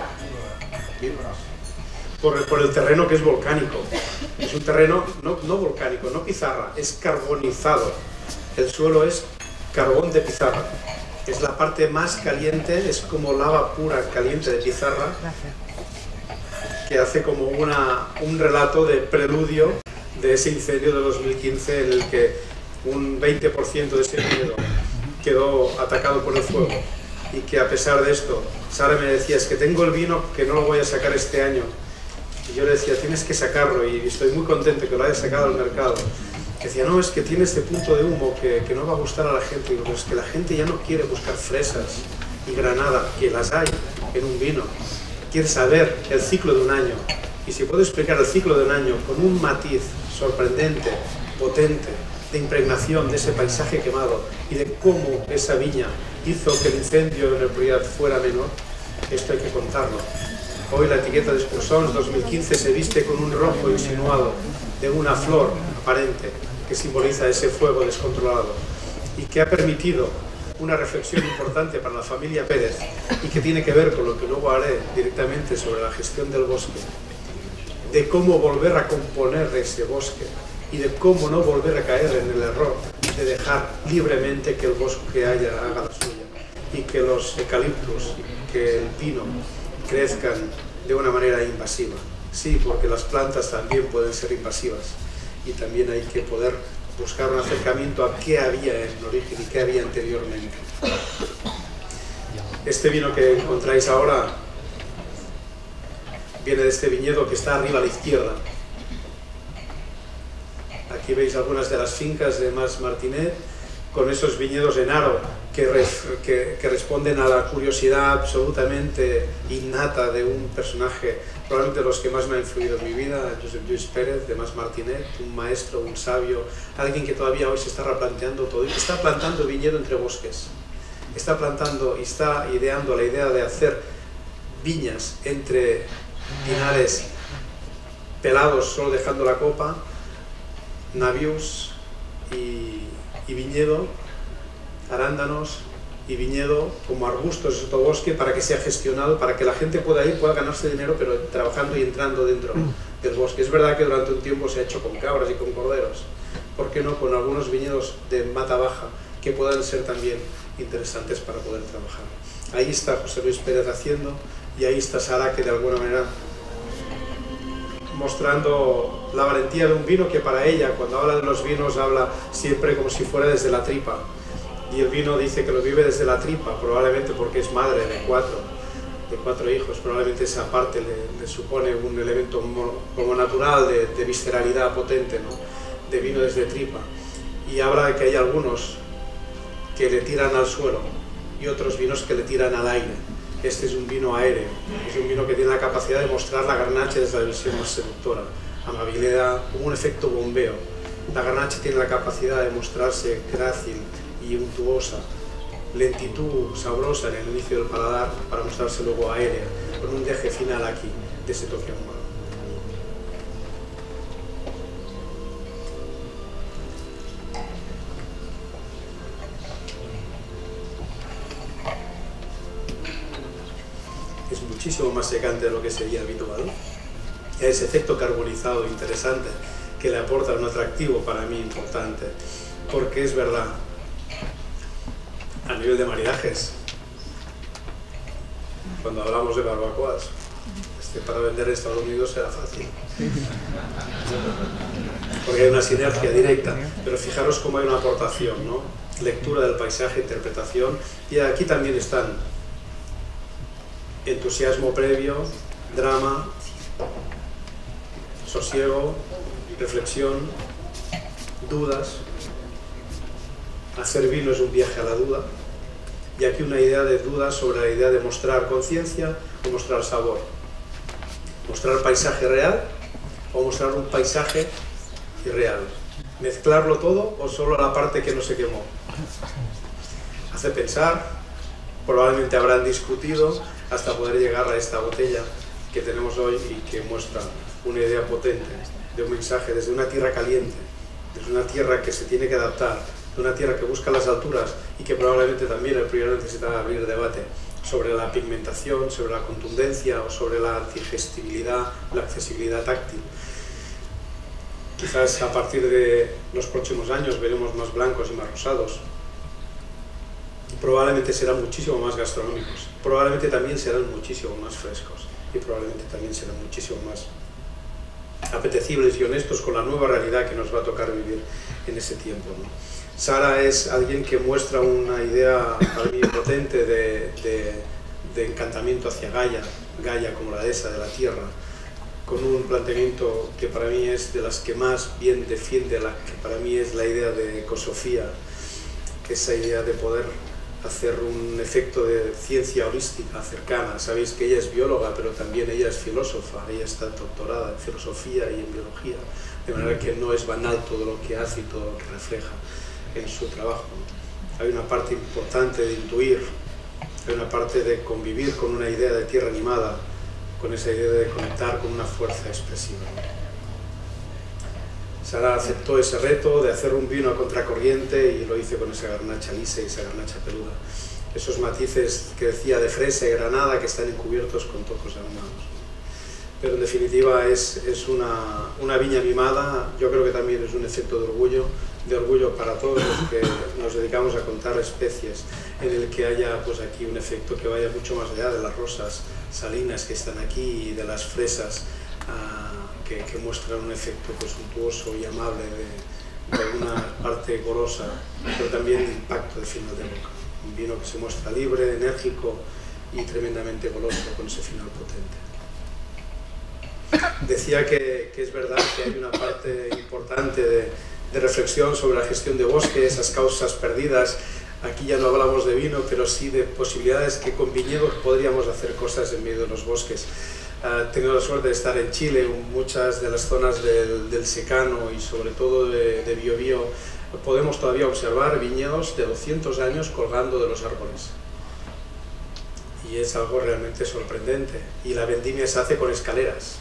S3: Por el terreno que es volcánico. Es un terreno no volcánico, no pizarra, es carbonizado. El suelo es carbón de pizarra. Es la parte más caliente, es como lava pura caliente de pizarra, que hace como un relato de preludio de ese incendio de 2015 en el que un 20% de ese viñedo quedó atacado por el fuego, y que a pesar de esto, Sara me decía, es que tengo el vino que no lo voy a sacar este año, y yo le decía, tienes que sacarlo, y estoy muy contento que lo hayas sacado al mercado. Decía, no, es que tiene este punto de humo que no va a gustar a la gente. Digo, pero es que la gente ya no quiere buscar fresas y granada, que las hay en un vino. Quiere saber el ciclo de un año. Y si puedo explicar el ciclo de un año con un matiz sorprendente, potente, de impregnación de ese paisaje quemado y de cómo esa viña hizo que el incendio en el Priorat fuera menor, esto hay que contarlo. Hoy la etiqueta de Excursons 2015 se viste con un rojo insinuado de una flor aparente que simboliza ese fuego descontrolado y que ha permitido una reflexión importante para la familia Pérez y que tiene que ver con lo que luego haré directamente sobre la gestión del bosque, de cómo volver a componer ese bosque y de cómo no volver a caer en el error de dejar libremente que el bosque haga la suya y que los eucaliptus, que el pino crezcan de una manera invasiva. Sí, porque las plantas también pueden ser invasivas y también hay que poder buscar un acercamiento a qué había en el origen y qué había anteriormente. Este vino que encontráis ahora viene de este viñedo que está arriba a la izquierda. Aquí veis algunas de las fincas de Mas Martinet, con esos viñedos en aro que responden a la curiosidad absolutamente innata de un personaje, probablemente de los que más me ha influido en mi vida, Josep Lluís Pérez, de Mas Martinet, un maestro, un sabio, alguien que todavía hoy se está replanteando todo y que está plantando viñedo entre bosques. Está plantando y está ideando la idea de hacer viñas entre pinares pelados, solo dejando la copa, navius y viñedo, arándanos y viñedo como arbustos de sotobosque para que sea gestionado, para que la gente pueda ir, pueda ganarse dinero, pero trabajando y entrando dentro del bosque. Es verdad que durante un tiempo se ha hecho con cabras y con corderos, ¿por qué no con algunos viñedos de mata baja que puedan ser también interesantes para poder trabajar? Ahí está José Luis Pérez haciendo y ahí está Sara, que de alguna manera mostrando la valentía de un vino que para ella, cuando habla de los vinos, habla siempre como si fuera desde la tripa. Y el vino dice que lo vive desde la tripa, probablemente porque es madre de cuatro hijos, probablemente esa parte le supone un elemento como natural de visceralidad potente, ¿no? De vino desde tripa. Y habla de que hay algunos que le tiran al suelo y otros vinos que le tiran al aire. Este es un vino aéreo, es un vino que tiene la capacidad de mostrar la Garnacha desde la visión más seductora, amabilidad, como un efecto bombeo. La Garnacha tiene la capacidad de mostrarse grácil y untuosa, lentitud sabrosa en el inicio del paladar para mostrarse luego aérea, con un deje final aquí, de ese toque ahumado. Es muchísimo más secante de lo que sería habitual. Y ese efecto carbonizado interesante que le aporta un atractivo para mí importante, porque es verdad, a nivel de maridajes, cuando hablamos de barbacoas, para vender en Estados Unidos será fácil, porque hay una sinergia directa, pero fijaros cómo hay una aportación, ¿no? Lectura del paisaje, interpretación, y aquí también están entusiasmo previo, drama, sosiego, reflexión, dudas. Hacer vino es un viaje a la duda, y aquí una idea de duda sobre la idea de mostrar conciencia o mostrar sabor, mostrar paisaje real o mostrar un paisaje irreal, mezclarlo todo o solo la parte que no se quemó. Hace pensar, probablemente habrán discutido hasta poder llegar a esta botella que tenemos hoy y que muestra una idea potente de un mensaje desde una tierra caliente, desde una tierra que se tiene que adaptar, de una tierra que busca las alturas y que probablemente también el Priorat necesita abrir debate sobre la pigmentación, sobre la contundencia o sobre la antigestibilidad, la accesibilidad táctil. Quizás a partir de los próximos años veremos más blancos y más rosados. Probablemente serán muchísimo más gastronómicos, probablemente también serán muchísimo más frescos y probablemente también serán muchísimo más apetecibles y honestos con la nueva realidad que nos va a tocar vivir en ese tiempo, ¿no? Sara es alguien que muestra una idea para mí potente de encantamiento hacia Gaia como la dehesa de la tierra, con un planteamiento que para mí es de las que más bien defiende la que para mí es la idea de ecosofía, que es esa idea de poder hacer un efecto de ciencia holística cercana. Sabéis que ella es bióloga, pero también ella es filósofa, ella está doctorada en filosofía y en biología, de manera que no es banal todo lo que hace y todo lo que refleja en su trabajo. Hay una parte importante de intuir, hay una parte de convivir con una idea de tierra animada, con esa idea de conectar con una fuerza expresiva. Sara aceptó ese reto de hacer un vino a contracorriente y lo hizo con esa garnacha lisa y esa garnacha peluda. Esos matices que decía de fresa y granada que están encubiertos con tocos ahumados. Pero en definitiva es una viña mimada. Yo creo que también es un efecto de orgullo para todos los que nos dedicamos a contar especies, en el que haya pues aquí un efecto que vaya mucho más allá de las rosas salinas que están aquí y de las fresas que muestran un efecto pues, suntuoso y amable de una parte golosa, pero también de impacto de final de boca. Un vino que se muestra libre, enérgico y tremendamente goloso con ese final potente. Decía que es verdad que hay una parte importante de reflexión sobre la gestión de bosque, esas causas perdidas. Aquí ya no hablamos de vino, pero sí de posibilidades que con viñedos podríamos hacer cosas en medio de los bosques. He tenido la suerte de estar en Chile, muchas de las zonas del secano y sobre todo de Biobío, podemos todavía observar viñedos de 200 años colgando de los árboles. Y es algo realmente sorprendente. Y la vendimia se hace con escaleras.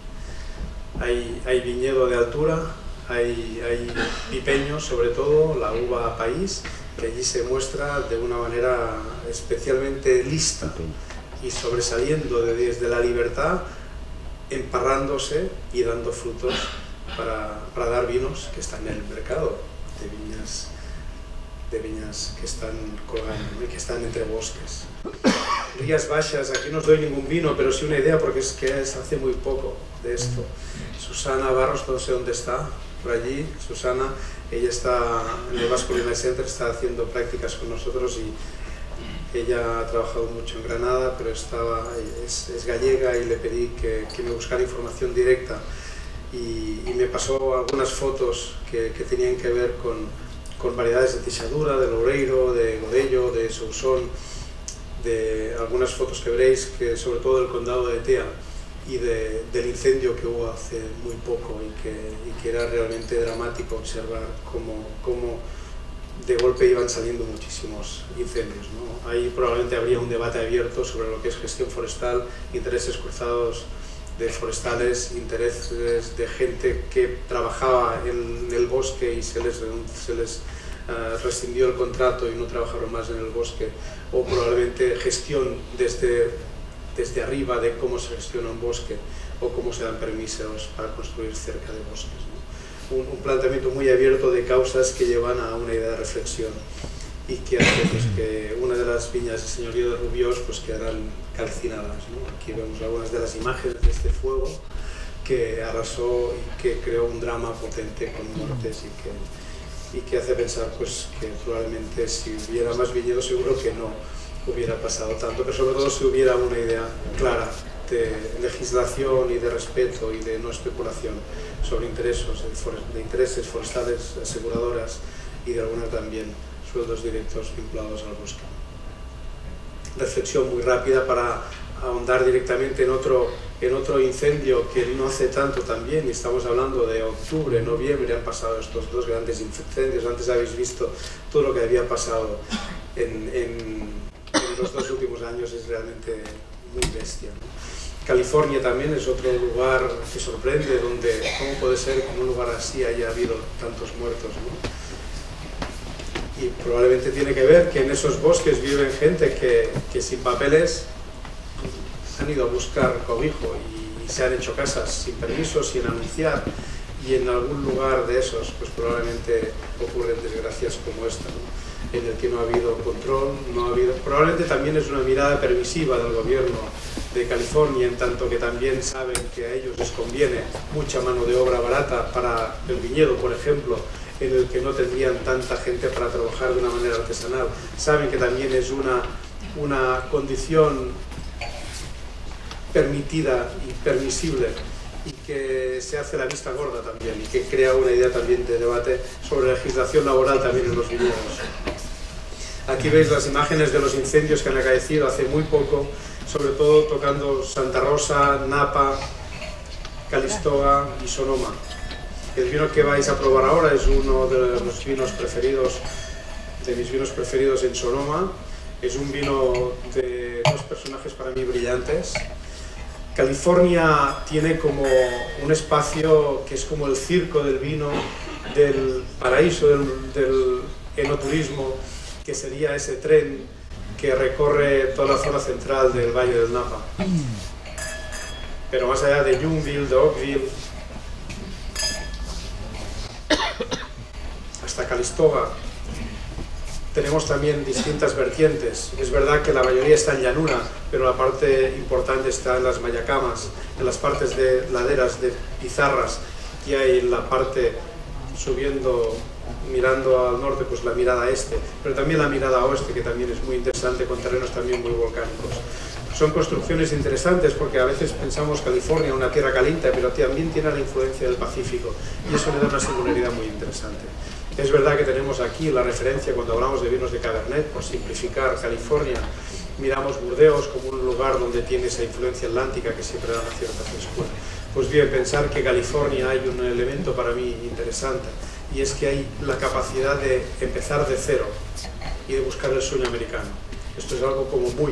S3: Hay viñedo de altura, hay pipeños, sobre todo, la uva país, que allí se muestra de una manera especialmente lista y sobresaliendo desde la libertad, emparrándose y dando frutos para dar vinos que están en el mercado, de viñas que están colgando y que están entre bosques. Rías Baixas, aquí no os doy ningún vino, pero sí una idea porque es que hace muy poco de esto. Susana Barros, no sé dónde está, por allí, Susana, ella está en el Basque Culinary Center, está haciendo prácticas con nosotros y ella ha trabajado mucho en Granada, pero es gallega y le pedí que me buscara información directa y me pasó algunas fotos que tenían que ver con variedades de Tixadura, de Loureiro, de Godello, de Sousón, de algunas fotos que veréis, que sobre todo del condado de Tea y del incendio que hubo hace muy poco y que era realmente dramático observar cómo de golpe iban saliendo muchísimos incendios, ¿no? Ahí probablemente habría un debate abierto sobre lo que es gestión forestal, intereses cruzados de forestales, intereses de gente que trabajaba en el bosque y se les rescindió el contrato y no trabajaron más en el bosque, o probablemente gestión desde arriba de cómo se gestiona un bosque o cómo se dan permisos para construir cerca de bosques, ¿no? Un planteamiento muy abierto de causas que llevan a una idea de reflexión y que hace pues, que una de las viñas del señorío de Rubiós pues, quedarán calcinadas, ¿no? Aquí vemos algunas de las imágenes de este fuego que arrasó y que creó un drama potente con muertes y que hace pensar pues, que probablemente si hubiera más viñedos seguro que no hubiera pasado tanto, pero sobre todo si hubiera una idea clara de legislación y de respeto y de no especulación sobre intereses forestales, aseguradoras y de alguna también sueldos directos vinculados al bosque. Reflexión muy rápida para ahondar directamente en otro incendio que no hace tanto también, y estamos hablando de octubre, noviembre, han pasado estos dos grandes incendios. Antes habéis visto todo lo que había pasado en los dos últimos años, es realmente muy bestia, ¿no? California también es otro lugar que sorprende, donde cómo puede ser que en un lugar así haya habido tantos muertos, ¿no? Y probablemente tiene que ver que en esos bosques viven gente que sin papeles han ido a buscar cobijo y se han hecho casas sin permiso, sin anunciar, y en algún lugar de esos pues ocurren desgracias como esta, ¿no? En el que no ha habido control, probablemente también es una mirada permisiva del gobierno de California, en tanto que también saben que a ellos les conviene mucha mano de obra barata para el viñedo, por ejemplo, en el que no tendrían tanta gente para trabajar de una manera artesanal. Saben que también es una condición permitida y permisible y que se hace la vista gorda también y que crea una idea también de debate sobre legislación laboral también en los viñedos. Aquí veis las imágenes de los incendios que han acaecido hace muy poco, sobre todo tocando Santa Rosa, Napa, Calistoga y Sonoma. El vino que vais a probar ahora es uno de los vinos preferidos, de mis vinos preferidos en Sonoma. Es un vino de dos personajes para mí brillantes. California tiene como un espacio que es como el circo del vino, del paraíso del enoturismo, que sería ese tren que recorre toda la zona central del Valle del Napa. Pero más allá de Yountville, de Oakville, hasta Calistoga, tenemos también distintas vertientes. Es verdad que la mayoría está en llanura, pero la parte importante está en las mayacamas, en las partes de laderas, de pizarras, y hay la parte subiendo, mirando al norte, pues la mirada este, pero también la mirada oeste, que también es muy interesante, con terrenos también muy volcánicos. Son construcciones interesantes porque a veces pensamos California, una tierra caliente, pero también tiene la influencia del Pacífico, y eso le da una singularidad muy interesante. Es verdad que tenemos aquí la referencia cuando hablamos de vinos de Cabernet, por simplificar California, miramos Burdeos como un lugar donde tiene esa influencia atlántica que siempre da una cierta frescura. Pues bien, pensar que California hay un elemento para mí interesante, y es que hay la capacidad de empezar de cero y de buscar el sueño americano. Esto es algo como muy,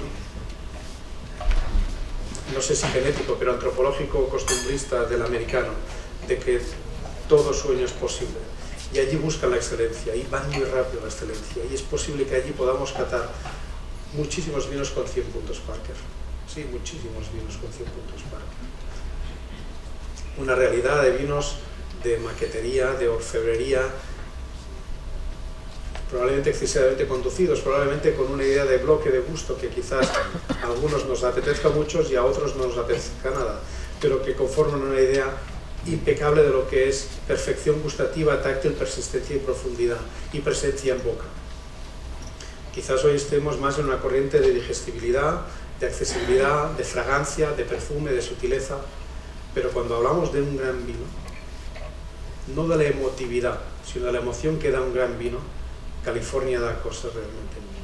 S3: no sé si genético, pero antropológico, costumbrista del americano, de que todo sueño es posible. Y allí buscan la excelencia, y van muy rápido a la excelencia, y es posible que allí podamos catar muchísimos vinos con 100 puntos Parker. Sí, muchísimos vinos con 100 puntos Parker. Una realidad de vinos de maquetería, de orfebrería, probablemente excesivamente conducidos, probablemente con una idea de bloque, de gusto, que quizás a algunos nos apetezca mucho y a otros no nos apetezca nada, pero que conforman una idea impecable de lo que es perfección gustativa, táctil, persistencia y profundidad, y presencia en boca. Quizás hoy estemos más en una corriente de digestibilidad, de accesibilidad, de fragancia, de perfume, de sutileza, pero cuando hablamos de un gran vino, no de la emotividad, sino de la emoción que da un gran vino, California da cosas realmente muy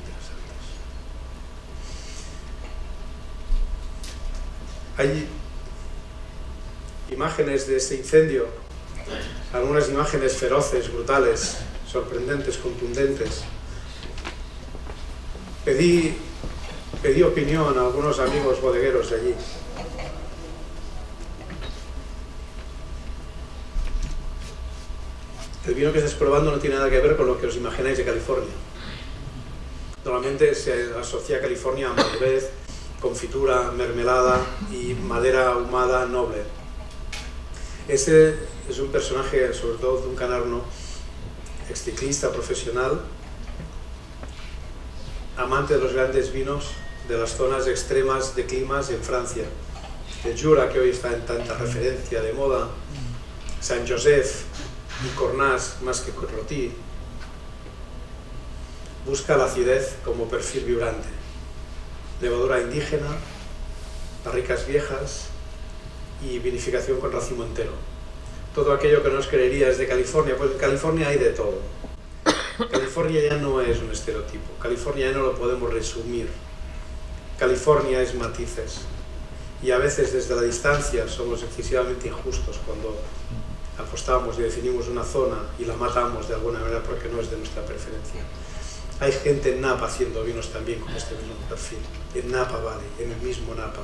S3: interesantes. Hay imágenes de este incendio, algunas imágenes feroces, brutales, sorprendentes, contundentes. Pedí opinión a algunos amigos bodegueros de allí. El vino que estáis probando no tiene nada que ver con lo que os imagináis de California. Normalmente se asocia a California a madurez, confitura, mermelada y madera ahumada noble. Este es un personaje, sobre todo de un Canarno, exciclista profesional, amante de los grandes vinos de las zonas extremas de climas en Francia. El Jura, que hoy está en tanta referencia de moda, Saint Joseph y Cornas, más que Roti, busca la acidez como perfil vibrante. Levadura indígena, barricas viejas y vinificación con racimo entero. Todo aquello que no os creeríais de California, pues en California hay de todo. California ya no es un estereotipo, California ya no lo podemos resumir. California es matices, y a veces desde la distancia somos excesivamente injustos cuando apostamos y definimos una zona y la matamos de alguna manera porque no es de nuestra preferencia. Hay gente en Napa haciendo vinos también con este mismo perfil, en Napa Valley, en el mismo Napa.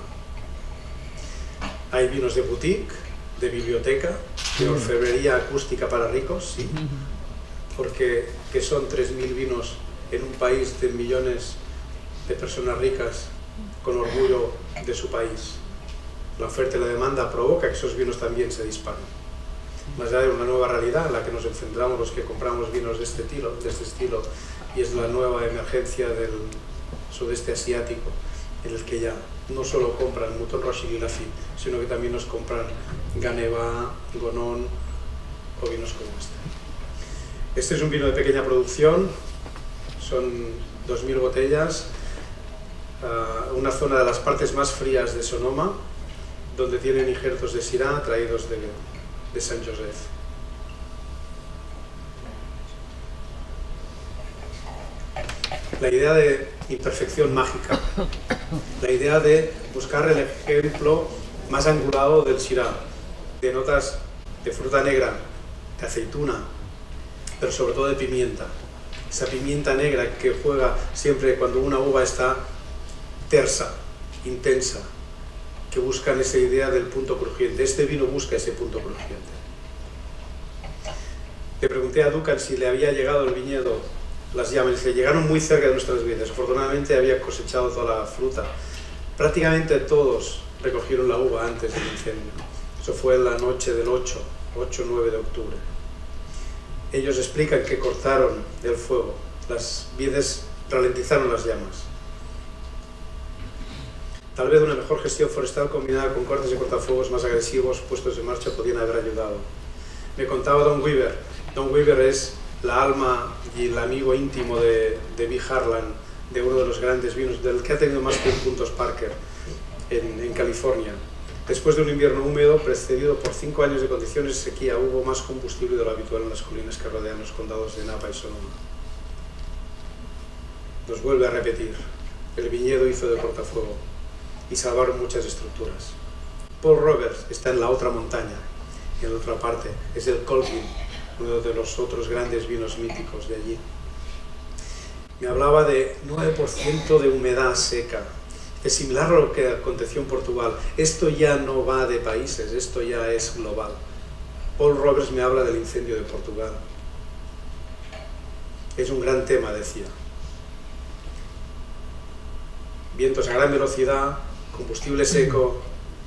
S3: Hay vinos de boutique, de biblioteca, de orfebrería acústica para ricos, sí, porque que son 3.000 vinos en un país de millones de personas ricas con orgullo de su país. La oferta y la demanda provoca que esos vinos también se disparen. Más allá de una nueva realidad en la que nos enfrentamos los que compramos vinos de este estilo, y es la nueva emergencia del sudeste asiático, en el que ya no solo compran Mouton Rothschild y Lafite, sino que también nos compran Ganeva, Gonon o vinos como este. Este es un vino de pequeña producción, son 2.000 botellas, una zona de las partes más frías de Sonoma, donde tienen injertos de Syrah traídos de Saint Joseph. La idea de imperfección mágica, la idea de buscar el ejemplo más angulado del Syrah, de notas de fruta negra, de aceituna, pero sobre todo de pimienta. Esa pimienta negra que juega siempre cuando una uva está tersa, intensa, que buscan esa idea del punto crujiente. Este vino busca ese punto crujiente. Le pregunté a Duncan si le había llegado el viñedo, las llamas, le llegaron muy cerca de nuestras vidas. Afortunadamente había cosechado toda la fruta. Prácticamente todos recogieron la uva antes del incendio. Eso fue en la noche del 8-9 de octubre. Ellos explican que cortaron el fuego, las vides ralentizaron las llamas. Tal vez una mejor gestión forestal combinada con cortes de cortafuegos más agresivos puestos en marcha podrían haber ayudado. Me contaba Don Weaver. Don Weaver es la alma y el amigo íntimo de Bee Harlan, de uno de los grandes vinos, del que ha tenido más que un puntos Parker en California. Después de un invierno húmedo, precedido por 5 años de condiciones de sequía, hubo más combustible de lo habitual en las colinas que rodean los condados de Napa y Sonoma. Nos vuelve a repetir, el viñedo hizo de cortafuego y salvaron muchas estructuras. Paul Roberts está en la otra montaña, en la otra parte, es el Colvin, uno de los otros grandes vinos míticos de allí. Me hablaba de 9% de humedad seca. Es similar a lo que aconteció en Portugal. Esto ya no va de países, esto ya es global. Paul Roberts me habla del incendio de Portugal. Es un gran tema, decía. Vientos a gran velocidad, combustible seco,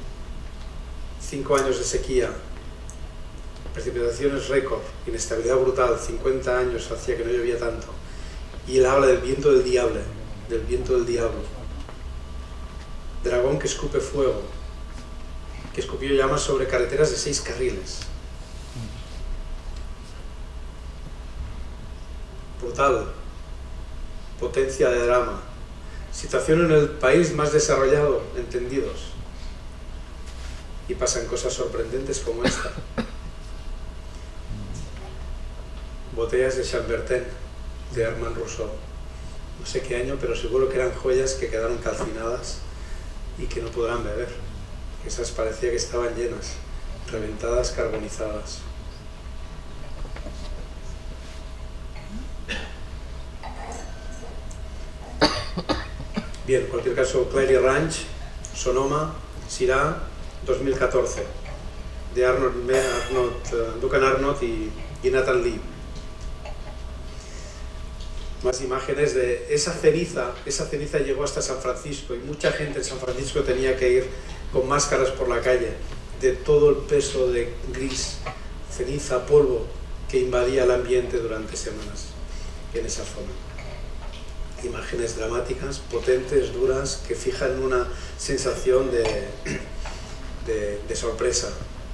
S3: 5 años de sequía, precipitaciones récord, inestabilidad brutal, 50 años hacía que no llovía tanto. Y él habla del viento del diablo, dragón que escupe fuego, que escupió llamas sobre carreteras de 6 carriles. Brutal, potencia de drama, situación en el país más desarrollado, entendidos. Y pasan cosas sorprendentes como esta. Botellas de Chambertin, de Herman Rousseau. No sé qué año, pero seguro que eran joyas que quedaron calcinadas y que no podrán beber. Esas parecía que estaban llenas, reventadas, carbonizadas. Bien, en cualquier caso, Clary Ranch, Sonoma, Syrah, 2014, de Duncan Arnott y Nathan Lee. Más imágenes de esa ceniza llegó hasta San Francisco y mucha gente en San Francisco tenía que ir con máscaras por la calle de todo el peso de gris, ceniza, polvo que invadía el ambiente durante semanas en esa zona. Imágenes dramáticas, potentes, duras, que fijan una sensación de sorpresa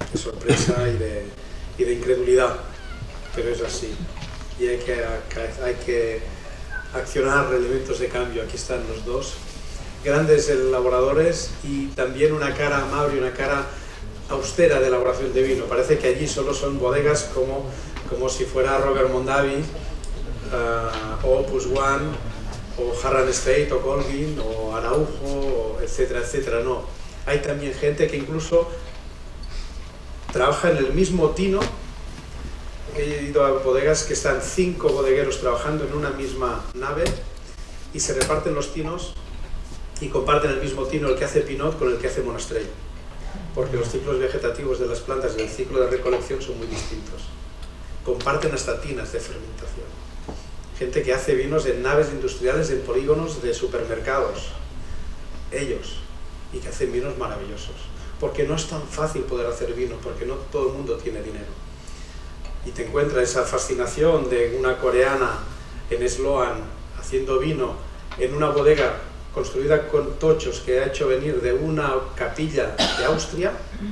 S3: y de incredulidad, pero es así y hay que accionar elementos de cambio. Aquí están los dos grandes elaboradores y también una cara amable, una cara austera de elaboración de vino. Parece que allí solo son bodegas como si fuera Robert Mondavi o Opus One o Harlan Estate o Colvin o Araujo, etcétera, etcétera. No, hay también gente que incluso trabaja en el mismo tino. He ido a bodegas que están 5 bodegueros trabajando en una misma nave y se reparten los tinos y comparten el mismo tino, el que hace Pinot con el que hace Monastrell, porque los ciclos vegetativos de las plantas y el ciclo de recolección son muy distintos. Comparten hasta tinas de fermentación. Gente que hace vinos en naves industriales, en polígonos de supermercados, ellos, y que hacen vinos maravillosos, porque no es tan fácil poder hacer vino, porque no todo el mundo tiene dinero. Y te encuentras esa fascinación de una coreana en Sloan haciendo vino en una bodega construida con tochos que ha hecho venir de una capilla de Austria,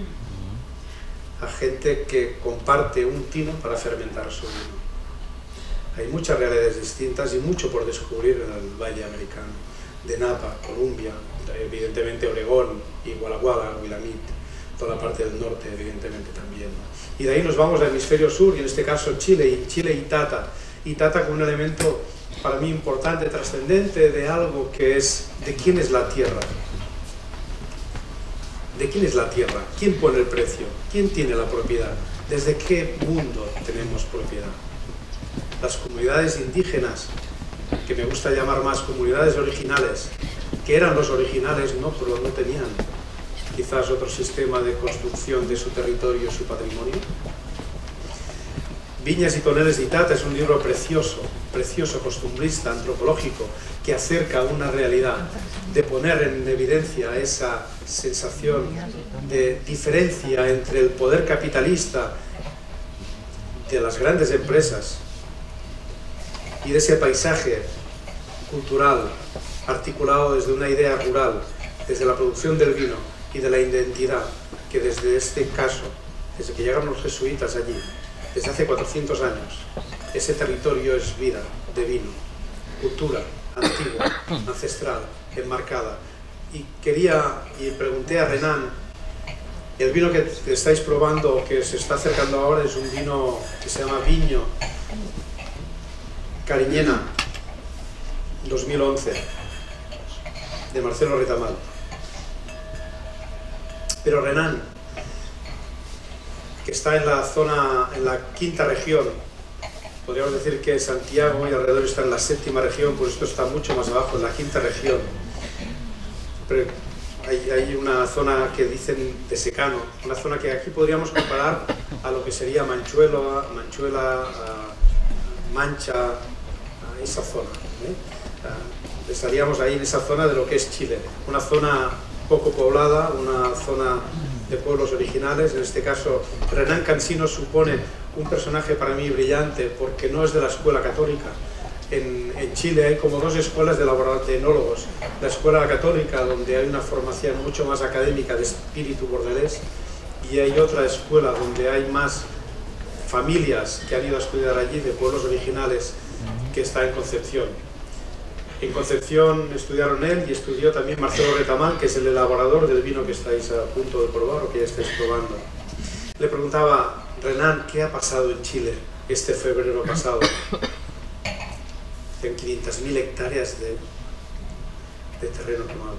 S3: a gente que comparte un tino para fermentar su vino. Hay muchas realidades distintas y mucho por descubrir en el Valle Americano, de Napa, Columbia, evidentemente Oregón y Walla Walla, Willamette, toda la parte del norte evidentemente también. Y de ahí nos vamos al hemisferio sur, y en este caso Chile y Tata. Y Tata con un elemento para mí importante, trascendente, de algo que es de quién es la tierra. ¿De quién es la tierra? ¿Quién pone el precio? ¿Quién tiene la propiedad? ¿Desde qué mundo tenemos propiedad? Las comunidades indígenas, que me gusta llamar más comunidades originales, que eran los originales, no, pero no tenían quizás otro sistema de construcción de su territorio, su patrimonio. Viñas y toneles de Itata es un libro precioso, precioso, costumbrista, antropológico, que acerca una realidad, de poner en evidencia esa sensación de diferencia entre el poder capitalista de las grandes empresas y de ese paisaje cultural articulado desde una idea rural, desde la producción del vino y de la identidad, que desde este caso, desde que llegaron los jesuitas allí, desde hace 400 años, ese territorio es vida de vino, cultura antigua, ancestral, enmarcada. Y pregunté a Renan, el vino que estáis probando, que se está acercando ahora, es un vino que se llama Viño Cariñena 2011, de Marcelo Retamal. Pero Renan, que está en la zona, en la quinta región, podríamos decir que Santiago y alrededor está en la séptima región, pues esto está mucho más abajo, en la quinta región. Pero hay una zona que dicen de secano, una zona que aquí podríamos comparar a lo que sería Manchuela, Mancha, esa zona. Estaríamos ahí en esa zona de lo que es Chile, una zona poco poblada, una zona de pueblos originales. En este caso, Renan Cansino supone un personaje para mí brillante porque no es de la escuela católica. En Chile hay como dos escuelas de enólogos. La escuela católica, donde hay una formación mucho más académica de espíritu bordelés, y hay otra escuela donde hay más familias que han ido a estudiar allí, de pueblos originales, que está en Concepción. En Concepción estudiaron él y estudió también Marcelo Retamal, que es el elaborador del vino que estáis a punto de probar o que ya estáis probando. Le preguntaba, Renan, ¿qué ha pasado en Chile este febrero pasado? En 500.000 hectáreas de terreno quemado.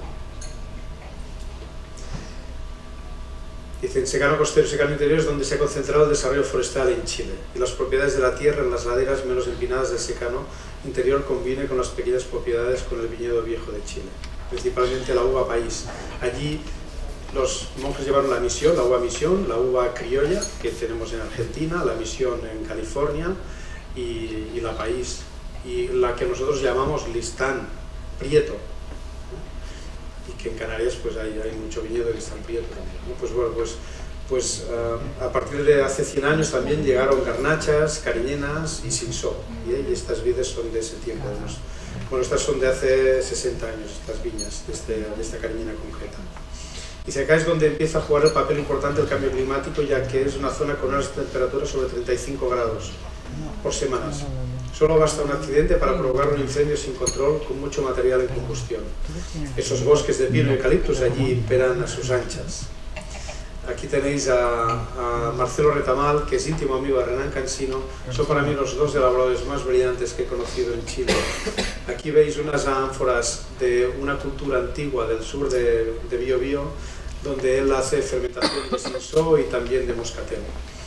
S3: Dice, en secano costero y secano interior es donde se ha concentrado el desarrollo forestal en Chile, y las propiedades de la tierra en las laderas menos empinadas del secano interior conviene con las pequeñas propiedades con el viñedo viejo de Chile, principalmente la uva país. Allí los monjes llevaron la misión, la uva criolla que tenemos en Argentina, la misión en California y la país, y la que nosotros llamamos listán prieto, y que en Canarias pues hay mucho viñedo de listán prieto también, ¿no? Pues bueno, pues a partir de hace 100 años también llegaron garnachas, cariñenas y sinsó, y estas vides son de ese tiempo. Bueno, estas son de hace 60 años, estas viñas de esta cariñena concreta. Y acá es donde empieza a jugar el papel importante el cambio climático, ya que es una zona con unas temperaturas sobre 35 grados por semanas. Solo basta un accidente para provocar un incendio sin control con mucho material en combustión. Esos bosques de pino y eucaliptus allí imperan a sus anchas. Aquí tenéis a Marcelo Retamal, que es íntimo amigo de Renan Cansino. Son para mí los dos elaboradores más brillantes que he conocido en Chile. Aquí veis unas ánforas de una cultura antigua del sur de Biobío, donde él hace fermentación de sinsó y también de moscatel.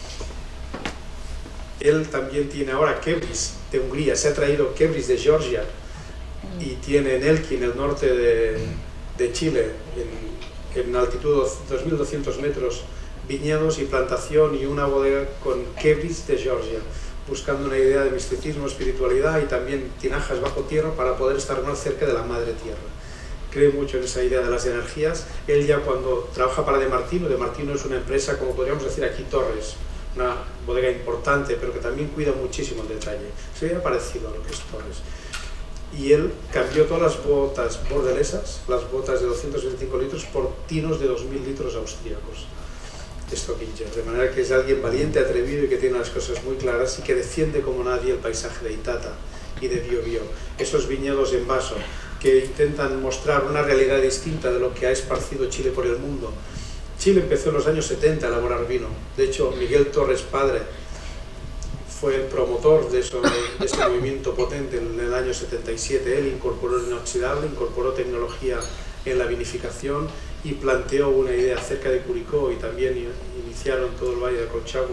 S3: Él también tiene ahora Kebris de Hungría, se ha traído Kebris de Georgia y tiene en Elqui, en el norte de Chile, en altitud de 2.200 metros, viñedos y plantación y una bodega con Kebris de Georgia, buscando una idea de misticismo, espiritualidad y también tinajas bajo tierra para poder estar más cerca de la madre tierra. Cree mucho en esa idea de las energías. Él ya cuando trabaja para De Martino es una empresa, como podríamos decir aquí Torres, una bodega importante, pero que también cuida muchísimo el detalle. Sería parecido a lo que es Torres. Y él cambió todas las botas bordelesas, las botas de 225 litros, por tinos de 2.000 litros austríacos. Stockinger, de manera que es alguien valiente, atrevido y que tiene las cosas muy claras y que defiende como nadie el paisaje de Itata y de Biobío. Esos viñedos en vaso que intentan mostrar una realidad distinta de lo que ha esparcido Chile por el mundo. Chile empezó en los años 70 a elaborar vino. De hecho, Miguel Torres Padre fue el promotor de este movimiento potente en el año 77. Él incorporó el inoxidable, incorporó tecnología en la vinificación y planteó una idea cerca de Curicó, y también iniciaron todo el Valle de Colchagua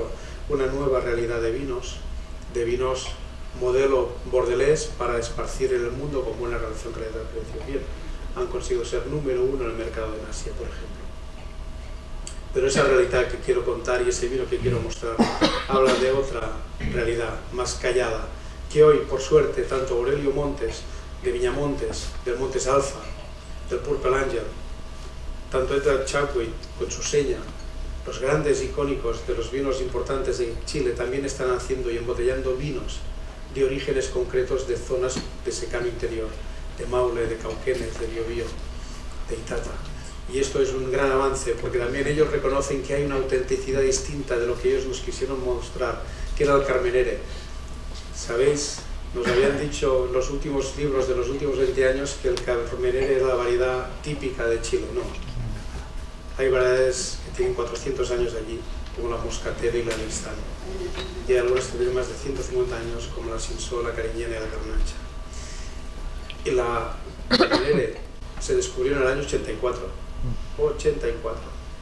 S3: una nueva realidad de vinos modelo bordelés para esparcir en el mundo con buena relación calidad-precio. Bien, han conseguido ser número 1 en el mercado en Asia, por ejemplo. Pero esa realidad que quiero contar y ese vino que quiero mostrar habla de otra realidad más callada, que hoy, por suerte, tanto Aurelio Montes, de Viñamontes, del Montes Alfa, del Purple Angel, tanto Edward Chadwick con su seña, los grandes icónicos de los vinos importantes de Chile también están haciendo y embotellando vinos de orígenes concretos de zonas de secano interior, de Maule, de Cauquenes, de Biobío, de Itata. Y esto es un gran avance, porque también ellos reconocen que hay una autenticidad distinta de lo que ellos nos quisieron mostrar, que era el Carmenere. ¿Sabéis? Nos habían dicho en los últimos libros de los últimos 20 años que el Carmenere era la variedad típica de Chile. No. Hay variedades que tienen 400 años allí, como la Moscatel y la Listán. Y hay algunas que tienen más de 150 años, como la Cinsault, la Cariñena y la Garnacha. Y la Carmenere se descubrió en el año 84. 84.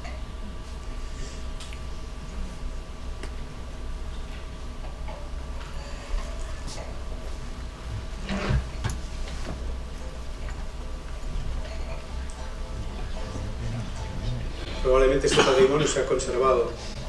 S3: Probablemente este patrimonio se ha conservado.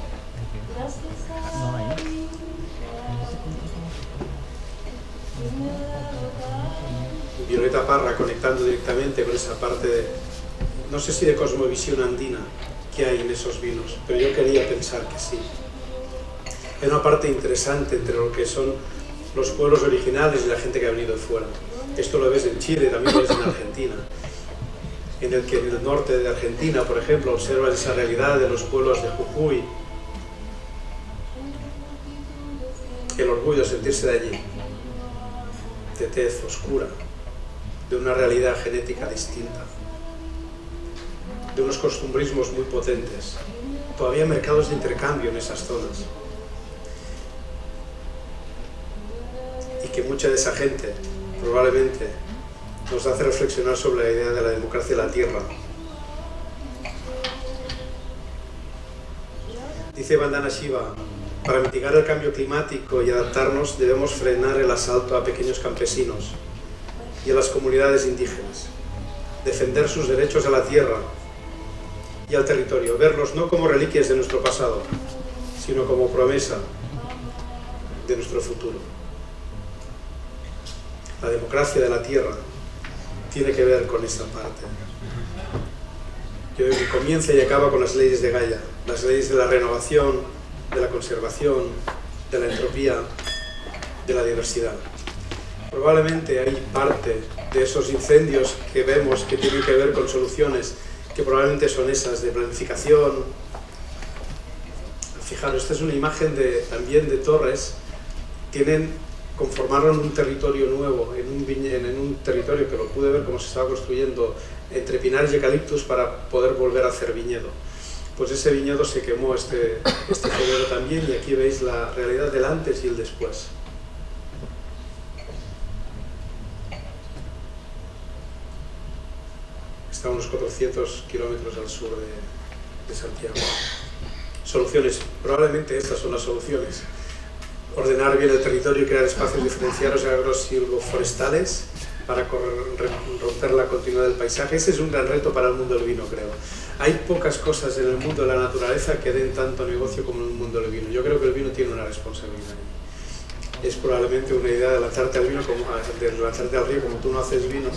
S3: Violeta Parra conectando directamente con esa parte de, no sé si de cosmovisión andina que hay en esos vinos, pero yo quería pensar que sí. Hay una parte interesante entre lo que son los pueblos originales y la gente que ha venido de fuera. Esto lo ves en Chile, también lo ves en Argentina. En el que en el norte de Argentina, por ejemplo, observas esa realidad de los pueblos de Jujuy. El orgullo de sentirse de allí, de tez oscura, de una realidad genética distinta, de unos costumbrismos muy potentes. Todavía mercados de intercambio en esas zonas. Y que mucha de esa gente, probablemente, nos hace reflexionar sobre la idea de la democracia de la tierra. Dice Vandana Shiva, para mitigar el cambio climático y adaptarnos debemos frenar el asalto a pequeños campesinos y a las comunidades indígenas, defender sus derechos a la tierra y al territorio, verlos no como reliquias de nuestro pasado, sino como promesa de nuestro futuro. La democracia de la tierra tiene que ver con esta parte. Que comienza y acaba con las leyes de Gaia, las leyes de la renovación, de la conservación, de la entropía, de la diversidad. Probablemente hay parte de esos incendios que vemos que tienen que ver con soluciones que probablemente son esas de planificación. Fijaros, esta es una imagen también de torres. Conformaron un territorio nuevo, en un territorio que lo pude ver cómo se estaba construyendo entre pinares y eucaliptus para poder volver a hacer viñedo. Pues ese viñedo se quemó este febrero también, y aquí veis la realidad del antes y el después. Está a unos 400 kilómetros al sur de Santiago. Soluciones, probablemente estas son las soluciones. Ordenar bien el territorio y crear espacios diferenciados y agrosilvoforestales para romper la continuidad del paisaje. Ese es un gran reto para el mundo del vino, creo. Hay pocas cosas en el mundo de la naturaleza que den tanto negocio como en el mundo del vino. Yo creo que el vino tiene una responsabilidad. Es probablemente una idea de lanzarte al río como tú no haces vino.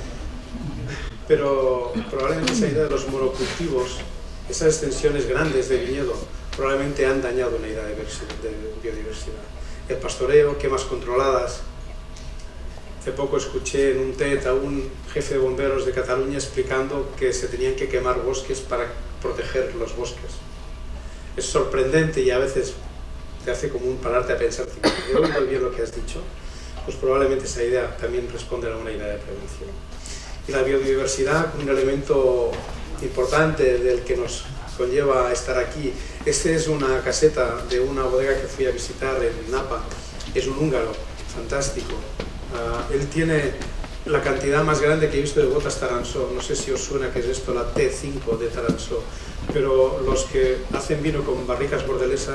S3: Pero probablemente esa idea de los monocultivos, esas extensiones grandes de viñedo, probablemente han dañado una idea de biodiversidad. El pastoreo, quemas controladas. Hace poco escuché en un TED a un jefe de bomberos de Cataluña explicando que se tenían que quemar bosques para proteger los bosques. Es sorprendente y a veces te hace como un pararte a pensar, ¿he oído bien lo que has dicho? Pues probablemente esa idea también responde a una idea de prevención. Y la biodiversidad, un elemento importante del que nos conlleva a estar aquí. Esta es una caseta de una bodega que fui a visitar en Napa. Es un húngaro, fantástico. Él tiene la cantidad más grande que he visto de botas Taranzó. No sé si os suena que es esto, la T5 de Taranzó. Pero los que hacen vino con barricas bordelesas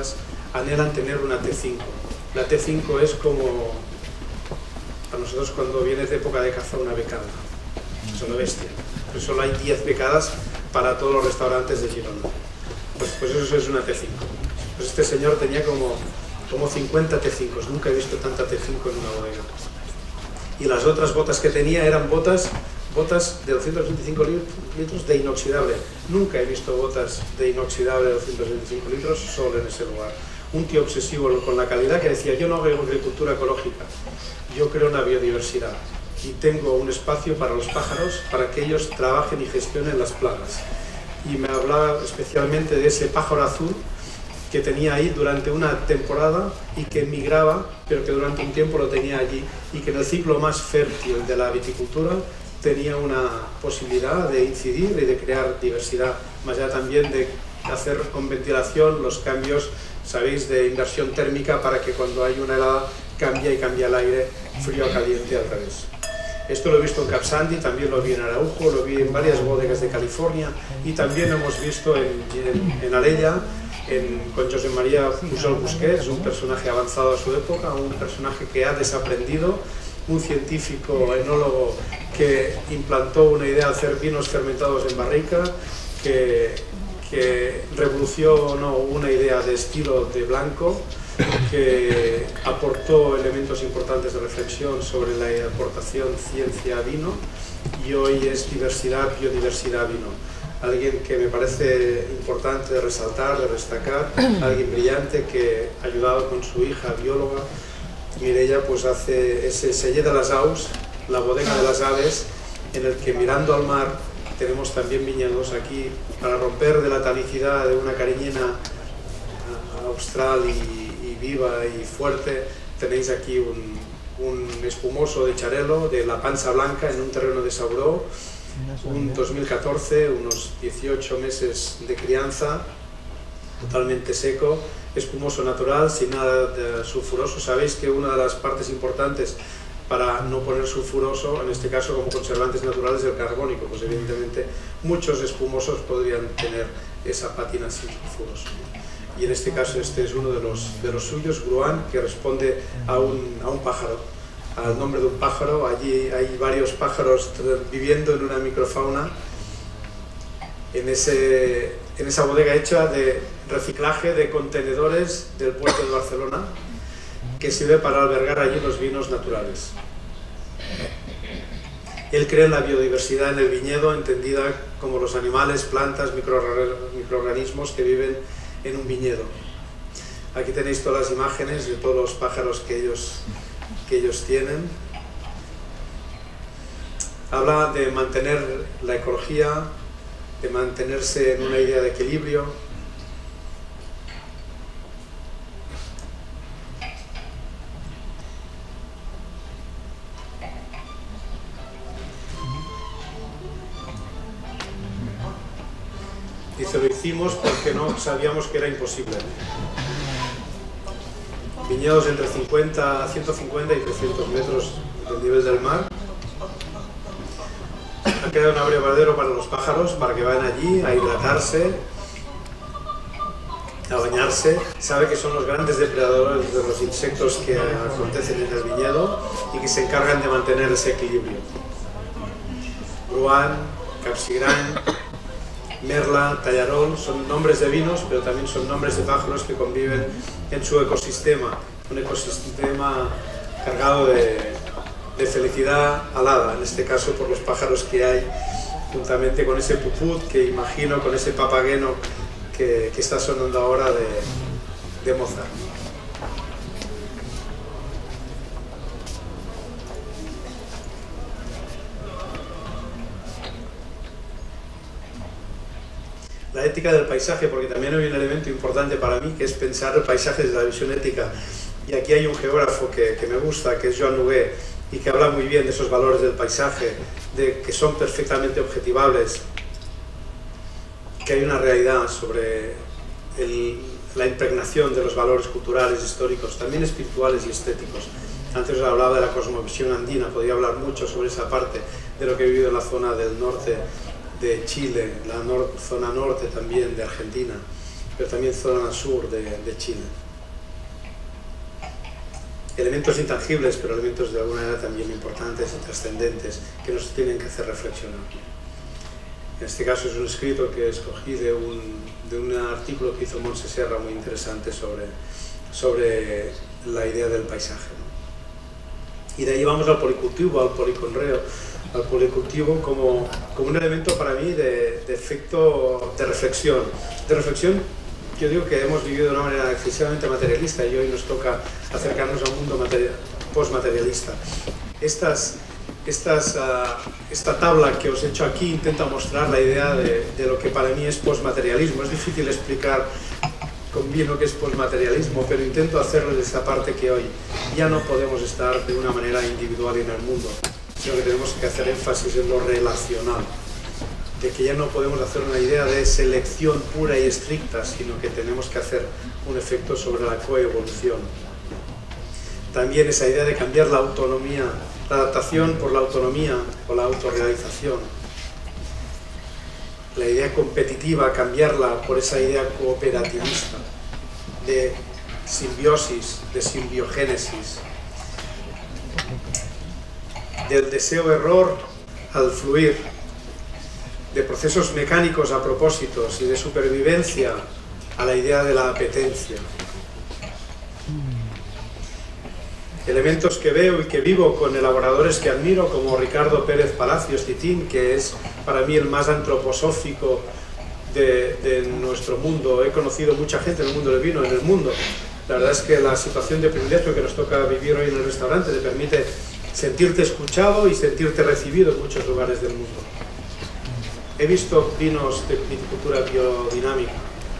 S3: anhelan tener una T5. La T5 es como, para nosotros cuando vienes de época de caza, una becada. Es una bestia. Pues solo hay 10 becadas para todos los restaurantes de Girona. Pues eso es una T5. Pues este señor tenía como 50 T5s, nunca he visto tanta T5 en una bodega. Y las otras botas que tenía eran botas de 225 litros de inoxidable. Nunca he visto botas de inoxidable de 225 litros solo en ese lugar. Un tío obsesivo con la calidad que decía, yo no hago agricultura ecológica, yo creo una biodiversidad y tengo un espacio para los pájaros para que ellos trabajen y gestionen las plagas. Y me hablaba especialmente de ese pájaro azul que tenía ahí durante una temporada y que migraba, pero que durante un tiempo lo tenía allí y que en el ciclo más fértil de la viticultura tenía una posibilidad de incidir y de crear diversidad, más allá también de hacer con ventilación los cambios, sabéis, de inversión térmica para que cuando hay una helada cambia el aire frío a caliente al revés. Esto lo he visto en Capsandi, también lo vi en Araujo, lo vi en varias bodegas de California y también lo hemos visto en Alella, con José María Pujol Busquets, un personaje avanzado a su época, un personaje que ha desaprendido, un científico enólogo que implantó una idea de hacer vinos fermentados en barrica, que revolucionó una idea de estilo de blanco, que aportó elementos importantes de reflexión sobre la aportación ciencia-vino y hoy es diversidad, biodiversidad-vino. Alguien que me parece importante de resaltar, de destacar, alguien brillante que ha ayudado con su hija bióloga. Mireia pues hace ese Celler de les Aus, la bodega de las aves, en el que mirando al mar tenemos también viñedos aquí para romper de la tanicidad de una cariñena austral y viva y fuerte. Tenéis aquí un espumoso de Xarel·lo, de la Pansa Blanca, en un terreno de Sauró, un 2014, unos 18 meses de crianza, totalmente seco, espumoso natural, sin nada de sulfuroso. Sabéis que una de las partes importantes para no poner sulfuroso, en este caso como conservantes naturales, es el carbónico. Pues evidentemente muchos espumosos podrían tener esa pátina sin sulfuroso. Y en este caso este es uno de los suyos, Gruan, que responde a un pájaro, al nombre de un pájaro. Allí hay varios pájaros viviendo en una microfauna, en esa bodega hecha de reciclaje de contenedores del puerto de Barcelona, que sirve para albergar allí los vinos naturales. Él cree en la biodiversidad en el viñedo, entendida como los animales, plantas, microorganismos que viven en un viñedo. Aquí tenéis todas las imágenes de todos los pájaros que ellos tienen. Habla de mantener la ecología, de mantenerse en una idea de equilibrio. Dice, lo hicimos porque no sabíamos que era imposible. Viñedos entre 150 y 300 metros del nivel del mar. Ha creado un abrevadero para los pájaros, para que vayan allí a hidratarse, a bañarse. Sabe que son los grandes depredadores de los insectos que acontecen en el viñedo y que se encargan de mantener ese equilibrio. Gruan, Capsigran, Merla, Tallarol, son nombres de vinos, pero también son nombres de pájaros que conviven en su ecosistema, un ecosistema cargado de felicidad alada, en este caso por los pájaros que hay, juntamente con ese puput que imagino, con ese papageno que está sonando ahora de Mozart. La ética del paisaje, porque también hay un elemento importante para mí, que es pensar el paisaje desde la visión ética. Y aquí hay un geógrafo que me gusta, que es Joan Noguer, y que habla muy bien de esos valores del paisaje, de que son perfectamente objetivables, que hay una realidad sobre la impregnación de los valores culturales, históricos, también espirituales y estéticos. Antes os hablaba de la cosmovisión andina, podría hablar mucho sobre esa parte de lo que he vivido en la zona del norte de Chile, la zona norte también de Argentina, pero también zona sur de Chile. elementos intangibles, pero elementos de alguna manera también importantes y trascendentes que nos tienen que hacer reflexionar. En este caso es un escrito que escogí de un artículo que hizo Montse Serra muy interesante sobre la idea del paisaje, ¿no? Y de ahí vamos al policultivo, al policonreo, al policultivo como un elemento para mí de efecto de reflexión que yo digo que hemos vivido de una manera excesivamente materialista y hoy nos toca acercarnos a un mundo postmaterialista. Esta tabla que os he hecho aquí intenta mostrar la idea de lo que para mí es postmaterialismo. Es difícil explicar con bien lo que es postmaterialismo, pero intento hacerlo de esta parte que hoy ya no podemos estar de una manera individual en el mundo, sino que tenemos que hacer énfasis en lo relacional, de que ya no podemos hacer una idea de selección pura y estricta, sino que tenemos que hacer un efecto sobre la coevolución. También esa idea de cambiar la autonomía, la adaptación por la autonomía o la autorrealización. La idea competitiva, cambiarla por esa idea cooperativista, de simbiosis, de simbiogénesis, del deseo-error al fluir, de procesos mecánicos a propósitos y de supervivencia a la idea de la apetencia. Elementos que veo y que vivo con elaboradores que admiro, como Ricardo Pérez Palacios Titín, que es para mí el más antroposófico de nuestro mundo. He conocido mucha gente en el mundo del vino, en el mundo. La verdad es que la situación de privilegio que nos toca vivir hoy en el restaurante te permite sentirte escuchado y sentirte recibido en muchos lugares del mundo. He visto vinos de viticultura biodinámica,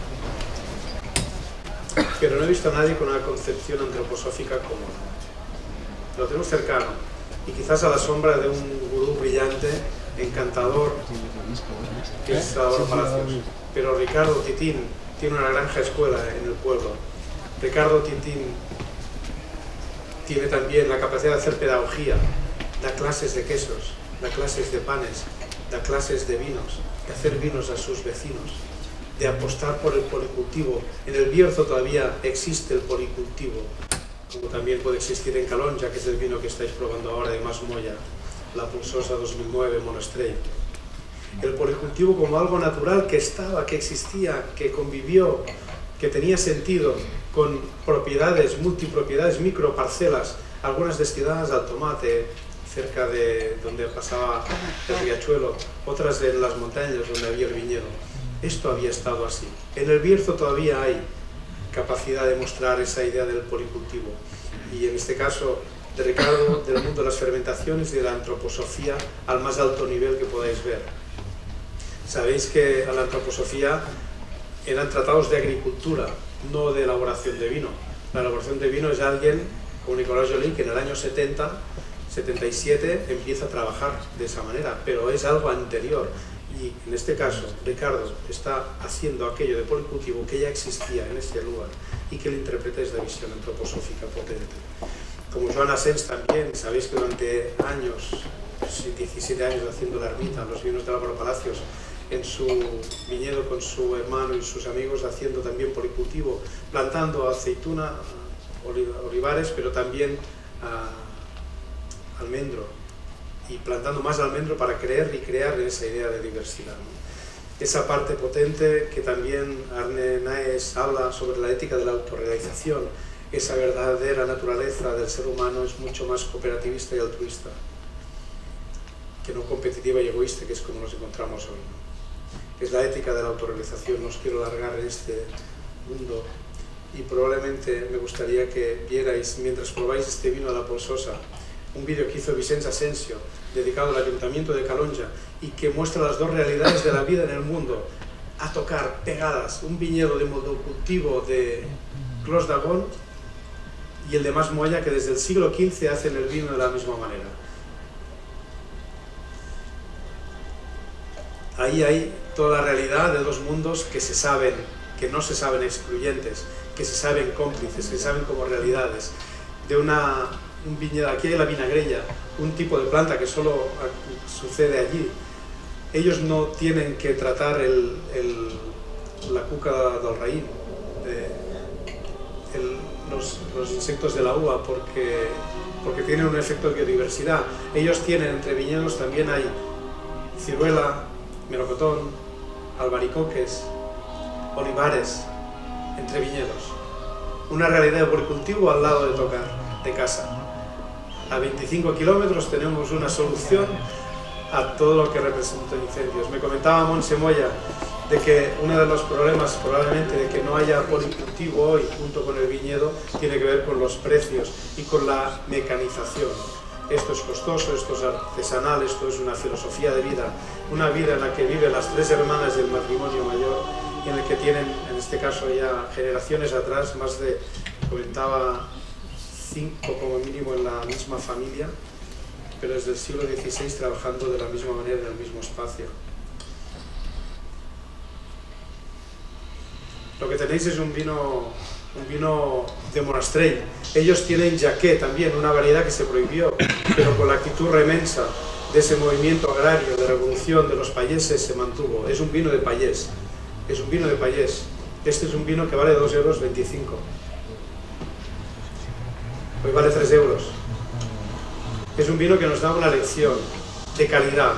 S3: pero no he visto a nadie con una concepción antroposófica común. Lo tenemos cercano, y quizás a la sombra de un gurú brillante, encantador, que es Álvaro Palacios. Pero Ricardo Titín tiene una granja escuela en el pueblo. Ricardo Titín tiene también la capacidad de hacer pedagogía, da clases de quesos, da clases de panes, da clases de vinos, de hacer vinos a sus vecinos, de apostar por el policultivo. En el Bierzo todavía existe el policultivo, como también puede existir en Calonja, que es el vino que estáis probando ahora de Mas Moya, la Pulsosa 2009 Monastrell. El policultivo como algo natural que estaba, que existía, que convivió, que tenía sentido, con propiedades, multipropiedades, microparcelas, algunas destinadas al tomate, cerca de donde pasaba el riachuelo, otras en las montañas donde había el viñedo. Esto había estado así. En el Bierzo todavía hay capacidad de mostrar esa idea del policultivo. Y en este caso de Ricardo, del mundo de las fermentaciones y de la antroposofía al más alto nivel que podáis ver. Sabéis que a la antroposofía eran tratados de agricultura, no de elaboración de vino. La elaboración de vino es alguien como Nicolas Joly, que en el año 77 empieza a trabajar de esa manera, pero es algo anterior. Y en este caso, Ricardo está haciendo aquello de policultivo que ya existía en ese lugar y que le interpreta desde la visión antroposófica potente. Como Joan Asens también, sabéis que durante años, 17 años haciendo la ermita, los vinos de Álvaro Palacios, en su viñedo con su hermano y sus amigos, haciendo también policultivo, plantando aceituna, olivares, pero también almendro, y plantando más almendro para creer y crear esa idea de diversidad, ¿no? Esa parte potente que también Arne Naes habla sobre la ética de la autorrealización, esa verdadera naturaleza del ser humano es mucho más cooperativista y altruista, que no competitiva y egoísta, que es como nos encontramos hoy, ¿no? Es la ética de la autorrealización. No os quiero alargar en este mundo y probablemente me gustaría que vierais, mientras probáis este vino de la Polsosa, un vídeo que hizo Vicenç Asensio dedicado al Ayuntamiento de Calonja y que muestra las dos realidades de la vida en el mundo a tocar pegadas, un viñedo de monocultivo de Clos d'Agón y el de Mas Moya, que desde el siglo XV hacen el vino de la misma manera. Ahí hay toda la realidad de dos mundos que se saben, que no se saben excluyentes, que se saben cómplices, que se saben como realidades. De un viñedo, aquí hay la vinagrella, un tipo de planta que solo sucede allí. Ellos no tienen que tratar la cuca del raïm. los insectos de la uva porque tienen un efecto de biodiversidad. Ellos tienen entre viñedos, también hay ciruela, melocotón, albaricoques, olivares, entre viñedos. Una realidad de policultivo al lado de casa. A 25 kilómetros tenemos una solución a todo lo que representa incendios. Me comentaba Montse Moya de que uno de los problemas probablemente de que no haya policultivo hoy junto con el viñedo tiene que ver con los precios y con la mecanización. Esto es costoso, esto es artesanal, esto es una filosofía de vida, una vida en la que viven las tres hermanas del matrimonio mayor y en el que tienen, en este caso ya generaciones atrás, más de, comentaba, 5 como mínimo en la misma familia, pero desde el siglo XVI trabajando de la misma manera en el mismo espacio. Lo que tenéis es un vino de Monastrell. Ellos tienen Jacquet también, una variedad que se prohibió, pero con la actitud remensa de ese movimiento agrario, de revolución de los payeses se mantuvo. Es un vino de payés, es un vino de payés. Este es un vino que vale 2,25 euros. Hoy vale 3 euros. Es un vino que nos da una lección de calidad.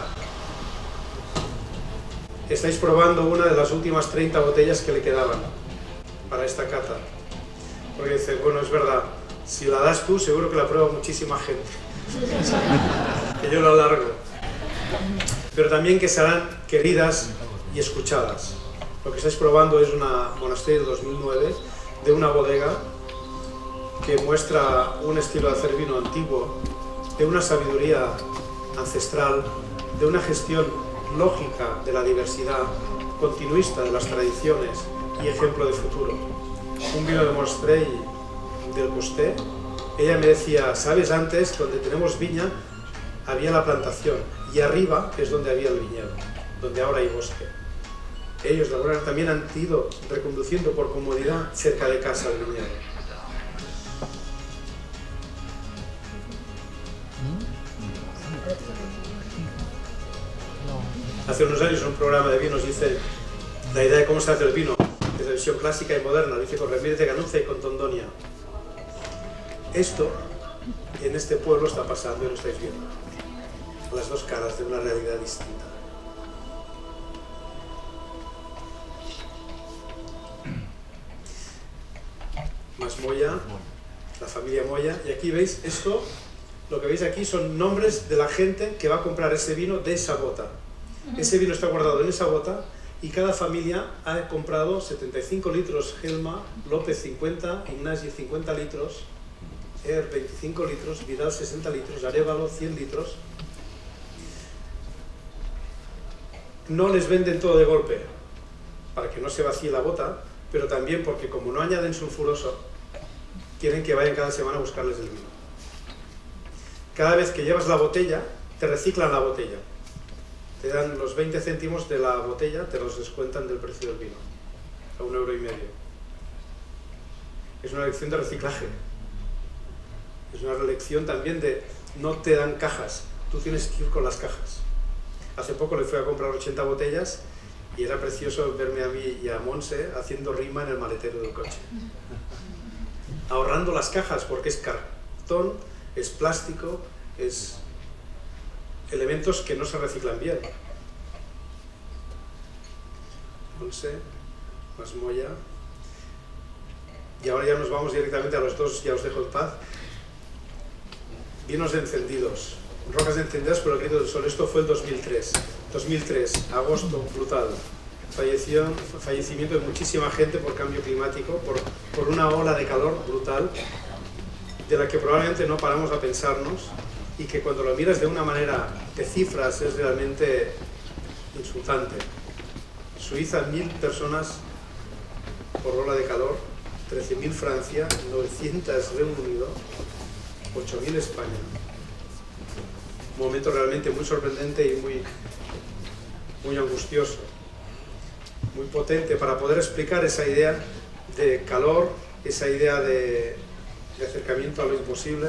S3: Estáis probando una de las últimas 30 botellas que le quedaban para esta cata. Porque dice, bueno, es verdad, si la das tú seguro que la prueba muchísima gente. Que yo la alargo. Pero también que serán queridas y escuchadas. Lo que estáis probando es una Monastrell 2009 de una bodega que muestra un estilo de hacer vino antiguo, de una sabiduría ancestral, de una gestión lógica de la diversidad, continuista de las tradiciones y ejemplo de futuro. Un vino de Monastrell del Costé. Ella me decía, ¿sabes? Antes, donde tenemos viña, había la plantación y arriba es donde había el viñedo, donde ahora hay bosque. Ellos de alguna manera también han ido reconduciendo por comodidad cerca de casa el viñedo. Hace unos años en un programa de vinos dice la idea de cómo se hace el vino, desde la visión clásica y moderna, lo dice con Ramírez de Ganuza y con Tondonia. Esto en este pueblo está pasando y lo estáis viendo. Las dos caras de una realidad distinta. Más Moya, la familia Moya, y aquí veis esto, lo que veis aquí son nombres de la gente que va a comprar ese vino de esa bota. Ese vino está guardado en esa bota y cada familia ha comprado 75 litros Helma, López 50, Ignasi 50 litros, Er 25 litros, Vidal 60 litros, Arévalo 100 litros. No les venden todo de golpe para que no se vacíe la bota, pero también porque como no añaden sulfuroso, quieren que vayan cada semana a buscarles el vino. Cada vez que llevas la botella, te reciclan la botella. Te dan los 20 céntimos de la botella, te los descuentan del precio del vino, a 1,5 euros. Es una lección de reciclaje. Es una lección también de no te dan cajas, tú tienes que ir con las cajas. Hace poco le fui a comprar 80 botellas y era precioso verme a mí y a Montse haciendo rima en el maletero del coche. Ahorrando las cajas porque es cartón, es plástico, es elementos que no se reciclan bien. Montse, más Moya. Y ahora ya nos vamos directamente a los dos, ya os dejo en paz. Vinos encendidos, rocas encendidas por el grito del sol. Esto fue el 2003. 2003, agosto, brutal. Fallecimiento de muchísima gente por cambio climático, por una ola de calor brutal, de la que probablemente no paramos a pensarnos, y que cuando lo miras de una manera de cifras es realmente insultante. Suiza, 1000 personas por ola de calor, 13.000 Francia, 900 Reino Unido, 8.000 España. Un momento realmente muy sorprendente y muy angustioso, muy potente para poder explicar esa idea de calor, esa idea de acercamiento a lo imposible.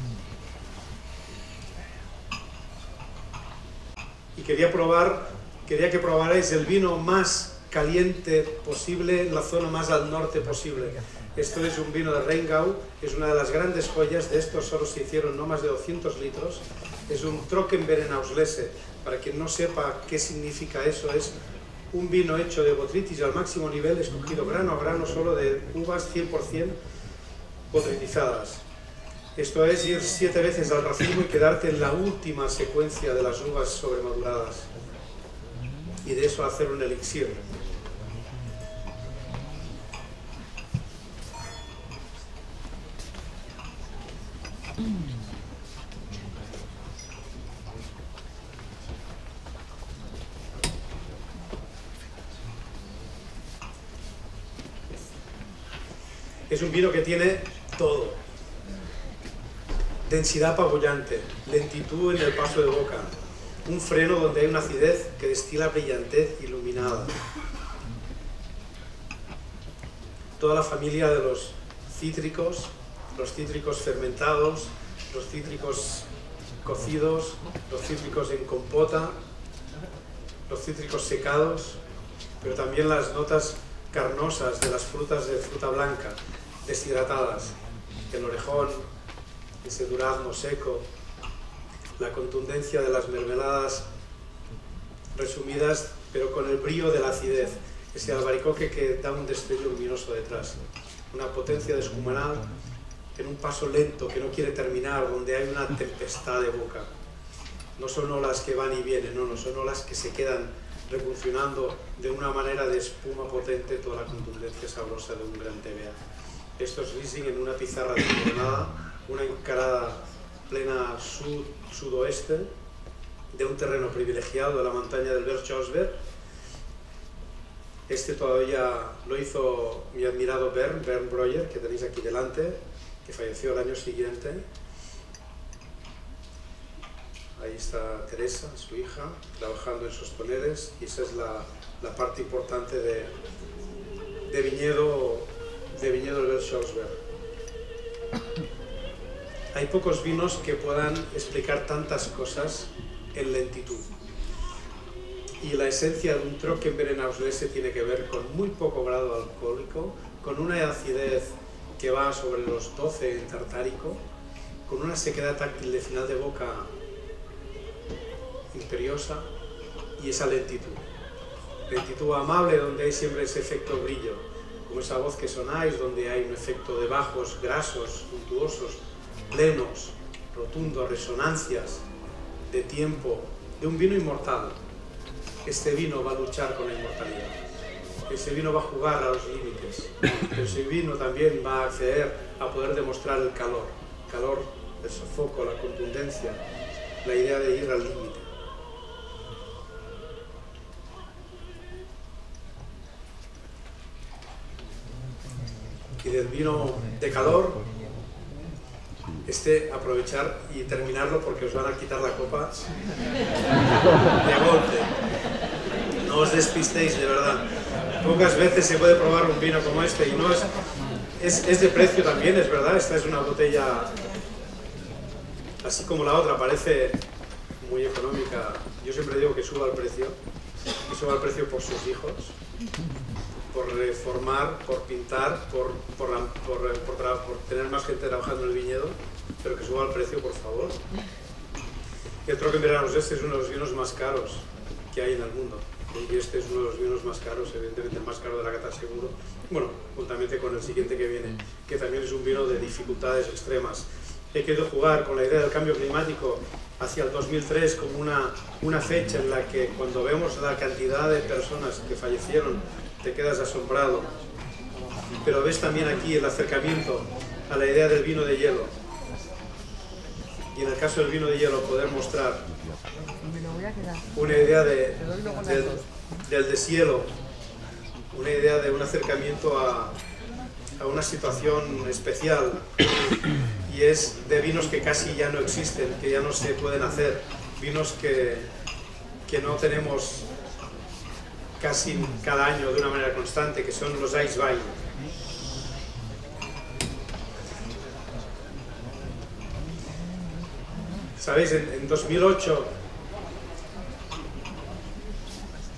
S3: Y quería probar quería que probarais el vino más caliente posible, en la zona más al norte posible. Esto es un vino de Rheingau, es una de las grandes joyas. De estos solo se hicieron no más de 200 litros. Es un Trockenbeeren Auslese. Para quien no sepa qué significa eso, es un vino hecho de botrytis al máximo nivel, escogido grano a grano solo de uvas 100% botritizadas. Esto es ir 7 veces al racimo y quedarte en la última secuencia de las uvas sobremaduradas. Y de eso hacer un elixir. Es un vino que tiene todo. Densidad apabullante, lentitud en el paso de boca, un freno donde hay una acidez que destila brillantez iluminada. Toda la familia de los cítricos fermentados, los cítricos cocidos, los cítricos en compota, los cítricos secados, pero también las notas carnosas de las frutas de fruta blanca, deshidratadas, el orejón, ese durazno seco, la contundencia de las mermeladas resumidas, pero con el brío de la acidez, ese albaricoque que da un destello luminoso detrás, una potencia descomunal en un paso lento que no quiere terminar, donde hay una tempestad de boca. No son olas que van y vienen, no, son olas que se quedan refuncionando de una manera de espuma potente toda la contundencia sabrosa de un gran TVA. Esto es Riesling en una pizarra desmoronada, una encarada plena sudoeste de un terreno privilegiado de la montaña del Berchtesgaden. Este todavía lo hizo mi admirado Bernd Breuer, que tenéis aquí delante, que falleció el año siguiente. Ahí está Teresa, su hija, trabajando en sus toneles, y esa es la parte importante de viñedo del Berchtesgaden. Hay pocos vinos que puedan explicar tantas cosas en lentitud. Y la esencia de un Trockenbeeren Auslese tiene que ver con muy poco grado alcohólico, con una acidez que va sobre los 12 en tartárico, con una sequedad táctil de final de boca imperiosa y esa lentitud. Lentitud amable donde hay siempre ese efecto brillo, como esa voz que sonáis, donde hay un efecto de bajos grasos, suntuosos, plenos, rotundos, resonancias de tiempo, de un vino inmortal. Este vino va a luchar con la inmortalidad. Ese vino va a jugar a los límites. Pero ese vino también va a acceder a poder demostrar el calor el sofoco, la contundencia, la idea de ir al límite. Y del vino de calor, aprovechar y terminarlo porque os van a quitar la copa de golpe. No os despistéis, de verdad. Pocas veces se puede probar un vino como este y no es de precio también, es verdad. Esta es una botella, así como la otra, parece muy económica. Yo siempre digo que suba el precio, y suba el precio por sus hijos, por reformar, por pintar, por tener más gente trabajando en el viñedo, pero que suba el precio, por favor. Y el Trockenbeeren Auslese es uno de los vinos más caros que hay en el mundo. Y este es uno de los vinos más caros, evidentemente el más caro de la cata seguro. Bueno, juntamente con el siguiente que viene, que también es un vino de dificultades extremas. He querido jugar con la idea del cambio climático hacia el 2003 como una fecha en la que cuando vemos la cantidad de personas que fallecieron te quedas asombrado, pero ves también aquí el acercamiento a la idea del vino de hielo, y en el caso del vino de hielo poder mostrar una idea del deshielo, una idea de un acercamiento a una situación especial, y es de vinos que casi ya no existen, que ya no se pueden hacer, vinos que no tenemos casi cada año de una manera constante, que son los Ice Wine. ¿Sabéis? En 2008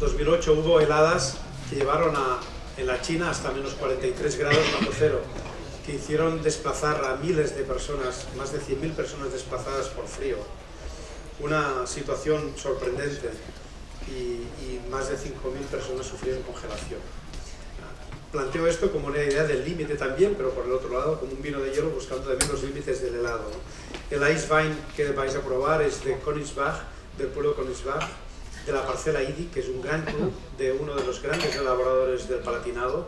S3: 2008 hubo heladas que llevaron en la China hasta menos 43 grados bajo cero, que hicieron desplazar a miles de personas, más de 100.000 personas desplazadas por frío. Una situación sorprendente y más de 5.000 personas sufrieron congelación. Planteo esto como una idea del límite también, pero por el otro lado, como un vino de hielo buscando también los límites del helado, ¿no? El Ice Vine que vais a probar es de Königsbach, del pueblo de Königsbach, de la parcela IDI, que es un gran club de uno de los grandes elaboradores del Palatinado.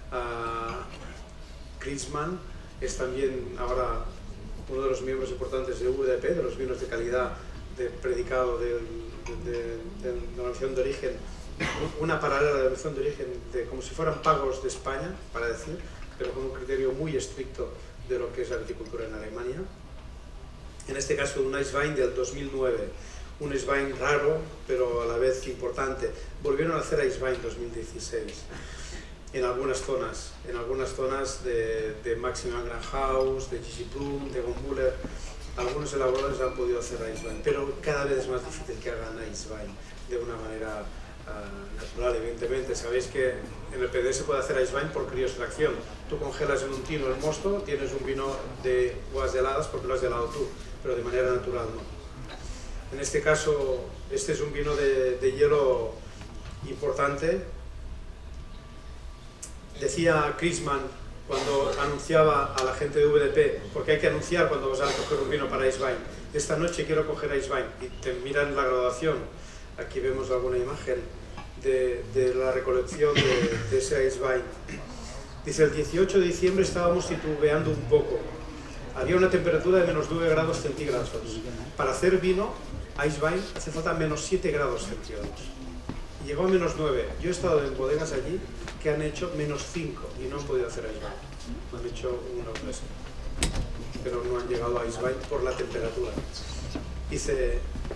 S3: Kritzmann es también ahora uno de los miembros importantes de VDP, de los vinos de calidad de predicado de denominación de origen, una paralela de denominación de origen como si fueran pagos de España, para decir, pero con un criterio muy estricto de lo que es la viticultura en Alemania. En este caso un Ice Vine del 2009, un Ice Vine raro pero a la vez importante. Volvieron a hacer Ice Vine 2016 en algunas zonas de Maxim Angrenhaus, de Gigi Plum, de Gombuller. Algunos elaboradores han podido hacer Ice Vine, pero cada vez es más difícil que hagan Ice Vine de una manera natural, evidentemente. Sabéis que en el PD se puede hacer Ice Vine por crioextracción. Tú congelas en un tino el mosto, tienes un vino de uvas heladas porque lo has helado tú, pero de manera natural no. En este caso, este es un vino de hielo importante. Decía Kritzmann cuando anunciaba a la gente de VDP, porque hay que anunciar cuando vas a coger un vino para Ice Vine, esta noche quiero coger Ice Vine, y te miran la graduación. Aquí vemos alguna imagen de la recolección de ese Ice Vine. Dice, el 18 de diciembre estábamos titubeando un poco. Había una temperatura de menos 9 grados centígrados. Para hacer vino, Ice Vine, hace falta menos 7 grados centígrados. Y llegó a menos 9. Yo he estado en bodegas allí que han hecho menos 5 y no han podido hacer Ice Vine. Han hecho unos meses. Pero no han llegado a Ice Vine por la temperatura. Dice,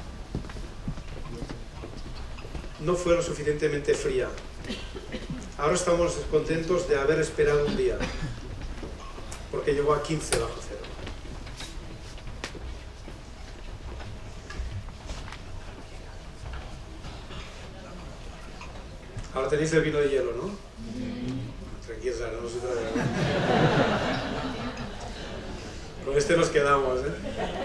S3: no fue lo suficientemente fría. Ahora estamos contentos de haber esperado un día, porque llegó a 15 bajo cero. Ahora tenéis el vino de hielo, ¿no? Tranquilos, no se trata. Con este nos quedamos, ¿eh?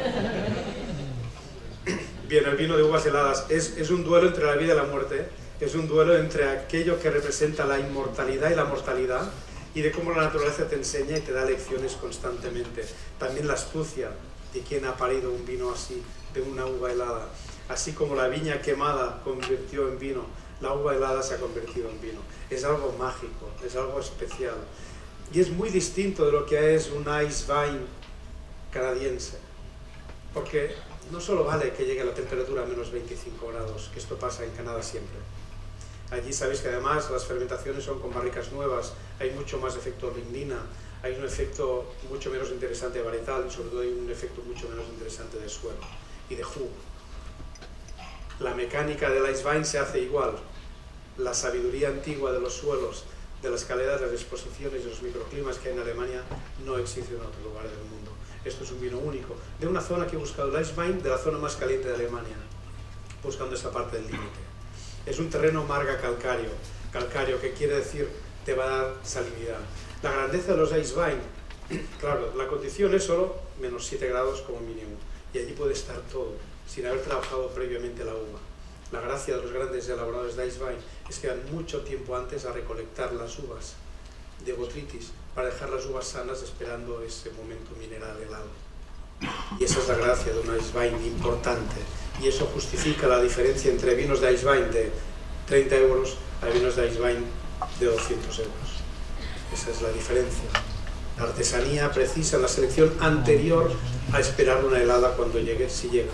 S3: Bien, el vino de uvas heladas es un duelo entre la vida y la muerte, es un duelo entre aquello que representa la inmortalidad y la mortalidad, y de cómo la naturaleza te enseña y te da lecciones constantemente. También la astucia de quien ha parido un vino así, de una uva helada. Así como la viña quemada convirtió en vino, la uva helada se ha convertido en vino. Es algo mágico, es algo especial. Y es muy distinto de lo que es un Ice Vine canadiense, porque no solo vale que llegue a la temperatura a menos 25 grados, que esto pasa en Canadá siempre. Allí sabéis que además las fermentaciones son con barricas nuevas, hay mucho más efecto lignina, hay un efecto mucho menos interesante de varietal y sobre todo hay un efecto mucho menos interesante de suelo y de jugo. La mecánica del Ice Vine se hace igual. La sabiduría antigua de los suelos, de las caleras, de las exposiciones y los microclimas que hay en Alemania no existe en otros lugares del mundo. Esto es un vino único, de una zona que he buscado el Ice Vine, de la zona más caliente de Alemania, buscando esta parte del límite. Es un terreno marga calcáreo, calcáreo que quiere decir te va a dar salinidad. La grandeza de los Ice Vine, claro, la condición es solo menos 7 grados como mínimo, y allí puede estar todo, sin haber trabajado previamente la uva. La gracia de los grandes elaboradores de Ice Vine es que dan mucho tiempo antes a recolectar las uvas de botrytis para dejar las uvas sanas esperando ese momento mineral helado. Y esa es la gracia de un Ice Vine importante. Y eso justifica la diferencia entre vinos de Ice Vine de 30 euros a vinos de Ice Vine de 200 euros. Esa es la diferencia. La artesanía precisa la selección anterior a esperar una helada cuando llegue, si llega.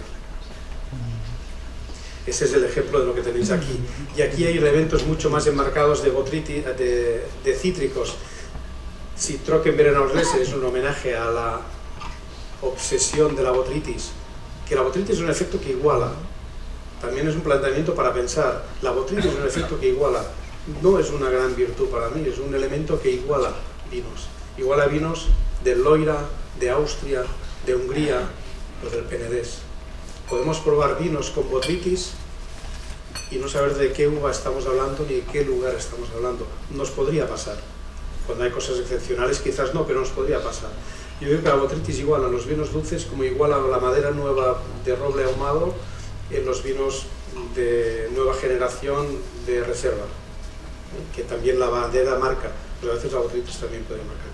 S3: Ese es el ejemplo de lo que tenéis aquí. Y aquí hay elementos mucho más enmarcados de botrytis, de cítricos. Si Trockenbeerenauslese es un homenaje a la obsesión de la botrytis, que la botrytis es un efecto que iguala. También es un planteamiento para pensar. La botrytis es un efecto que iguala. No es una gran virtud para mí, es un elemento que iguala vinos. Iguala vinos del Loira, de Austria, de Hungría o del Penedés. Podemos probar vinos con botrytis y no saber de qué uva estamos hablando ni de qué lugar estamos hablando. Nos podría pasar. Cuando hay cosas excepcionales quizás no, pero nos podría pasar. Yo creo que la botrytis igual a los vinos dulces como igual a la madera nueva de roble ahumado en los vinos de nueva generación de reserva, que también la madera marca, pero a veces la botrytis también puede marcar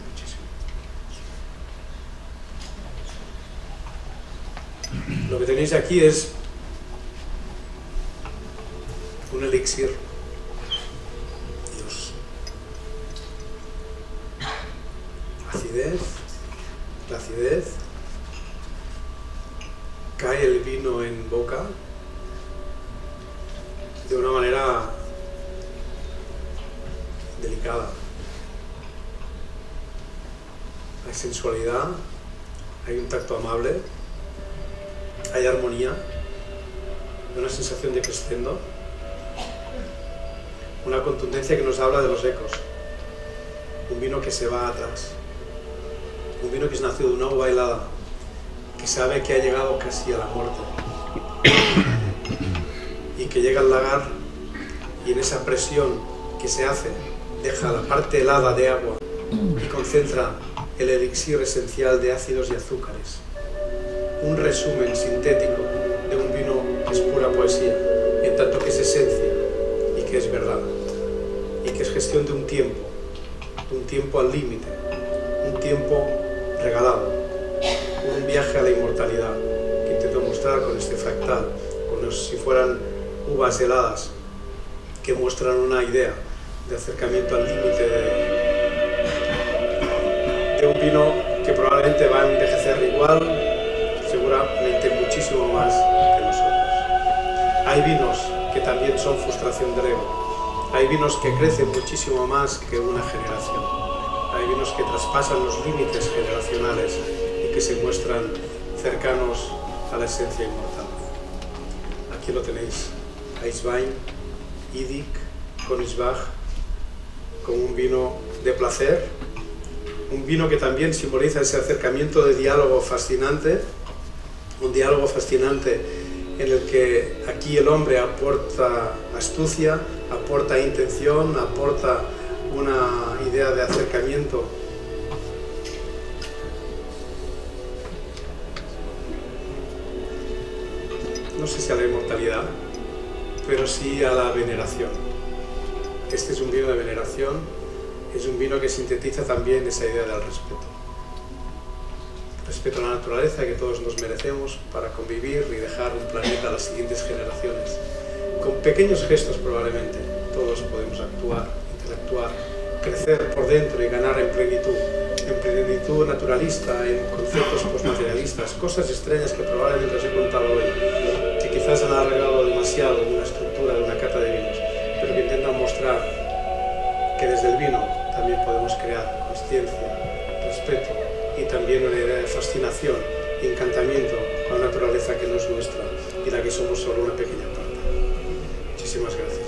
S3: muchísimo. Lo que tenéis aquí es un elixir. Dios. Acidez. La acidez. Cae el vino en boca de una manera delicada. Hay sensualidad, hay un tacto amable, hay armonía, una sensación de crescendo, una contundencia que nos habla de los ecos, un vino que se va atrás, un vino que es nacido de una uva helada, que sabe que ha llegado casi a la muerte y que llega al lagar y en esa presión que se hace deja la parte helada de agua y concentra el elixir esencial de ácidos y azúcares. Un resumen sintético de un vino que es pura poesía, en tanto que es esencia y que es verdad, y que es gestión de un tiempo al límite, un tiempo regalado, un viaje a la inmortalidad que intento mostrar con este fractal, como si fueran uvas heladas que muestran una idea de acercamiento al límite de un vino que probablemente va a envejecer igual, seguramente muchísimo más que nosotros. Hay vinos que también son frustración del ego, hay vinos que crecen muchísimo más que una generación, hay vinos que traspasan los límites generacionales y que se muestran cercanos a la esencia inmortal. Aquí lo tenéis, Eiswein, Idik, Königsbach, con un vino de placer, un vino que también simboliza ese acercamiento de diálogo fascinante, un diálogo fascinante en el que aquí el hombre aporta astucia, aporta intención, aporta una idea de acercamiento. No sé si a la inmortalidad, pero sí a la veneración. Este es un vino de veneración, es un vino que sintetiza también esa idea del respeto. Respeto a la naturaleza que todos nos merecemos para convivir y dejar un planeta a las siguientes generaciones. Con pequeños gestos probablemente todos podemos actuar, interactuar, crecer por dentro y ganar en plenitud naturalista, en conceptos postmaterialistas, cosas extrañas que probablemente os he contado hoy, que quizás han alargado demasiado una estructura de una cata de vinos, pero que intentan mostrar que desde el vino también podemos crear consciencia, respeto y también una idea de fascinación y encantamiento con la naturaleza que no es nuestra y la que somos solo una pequeña parte. Muchísimas gracias.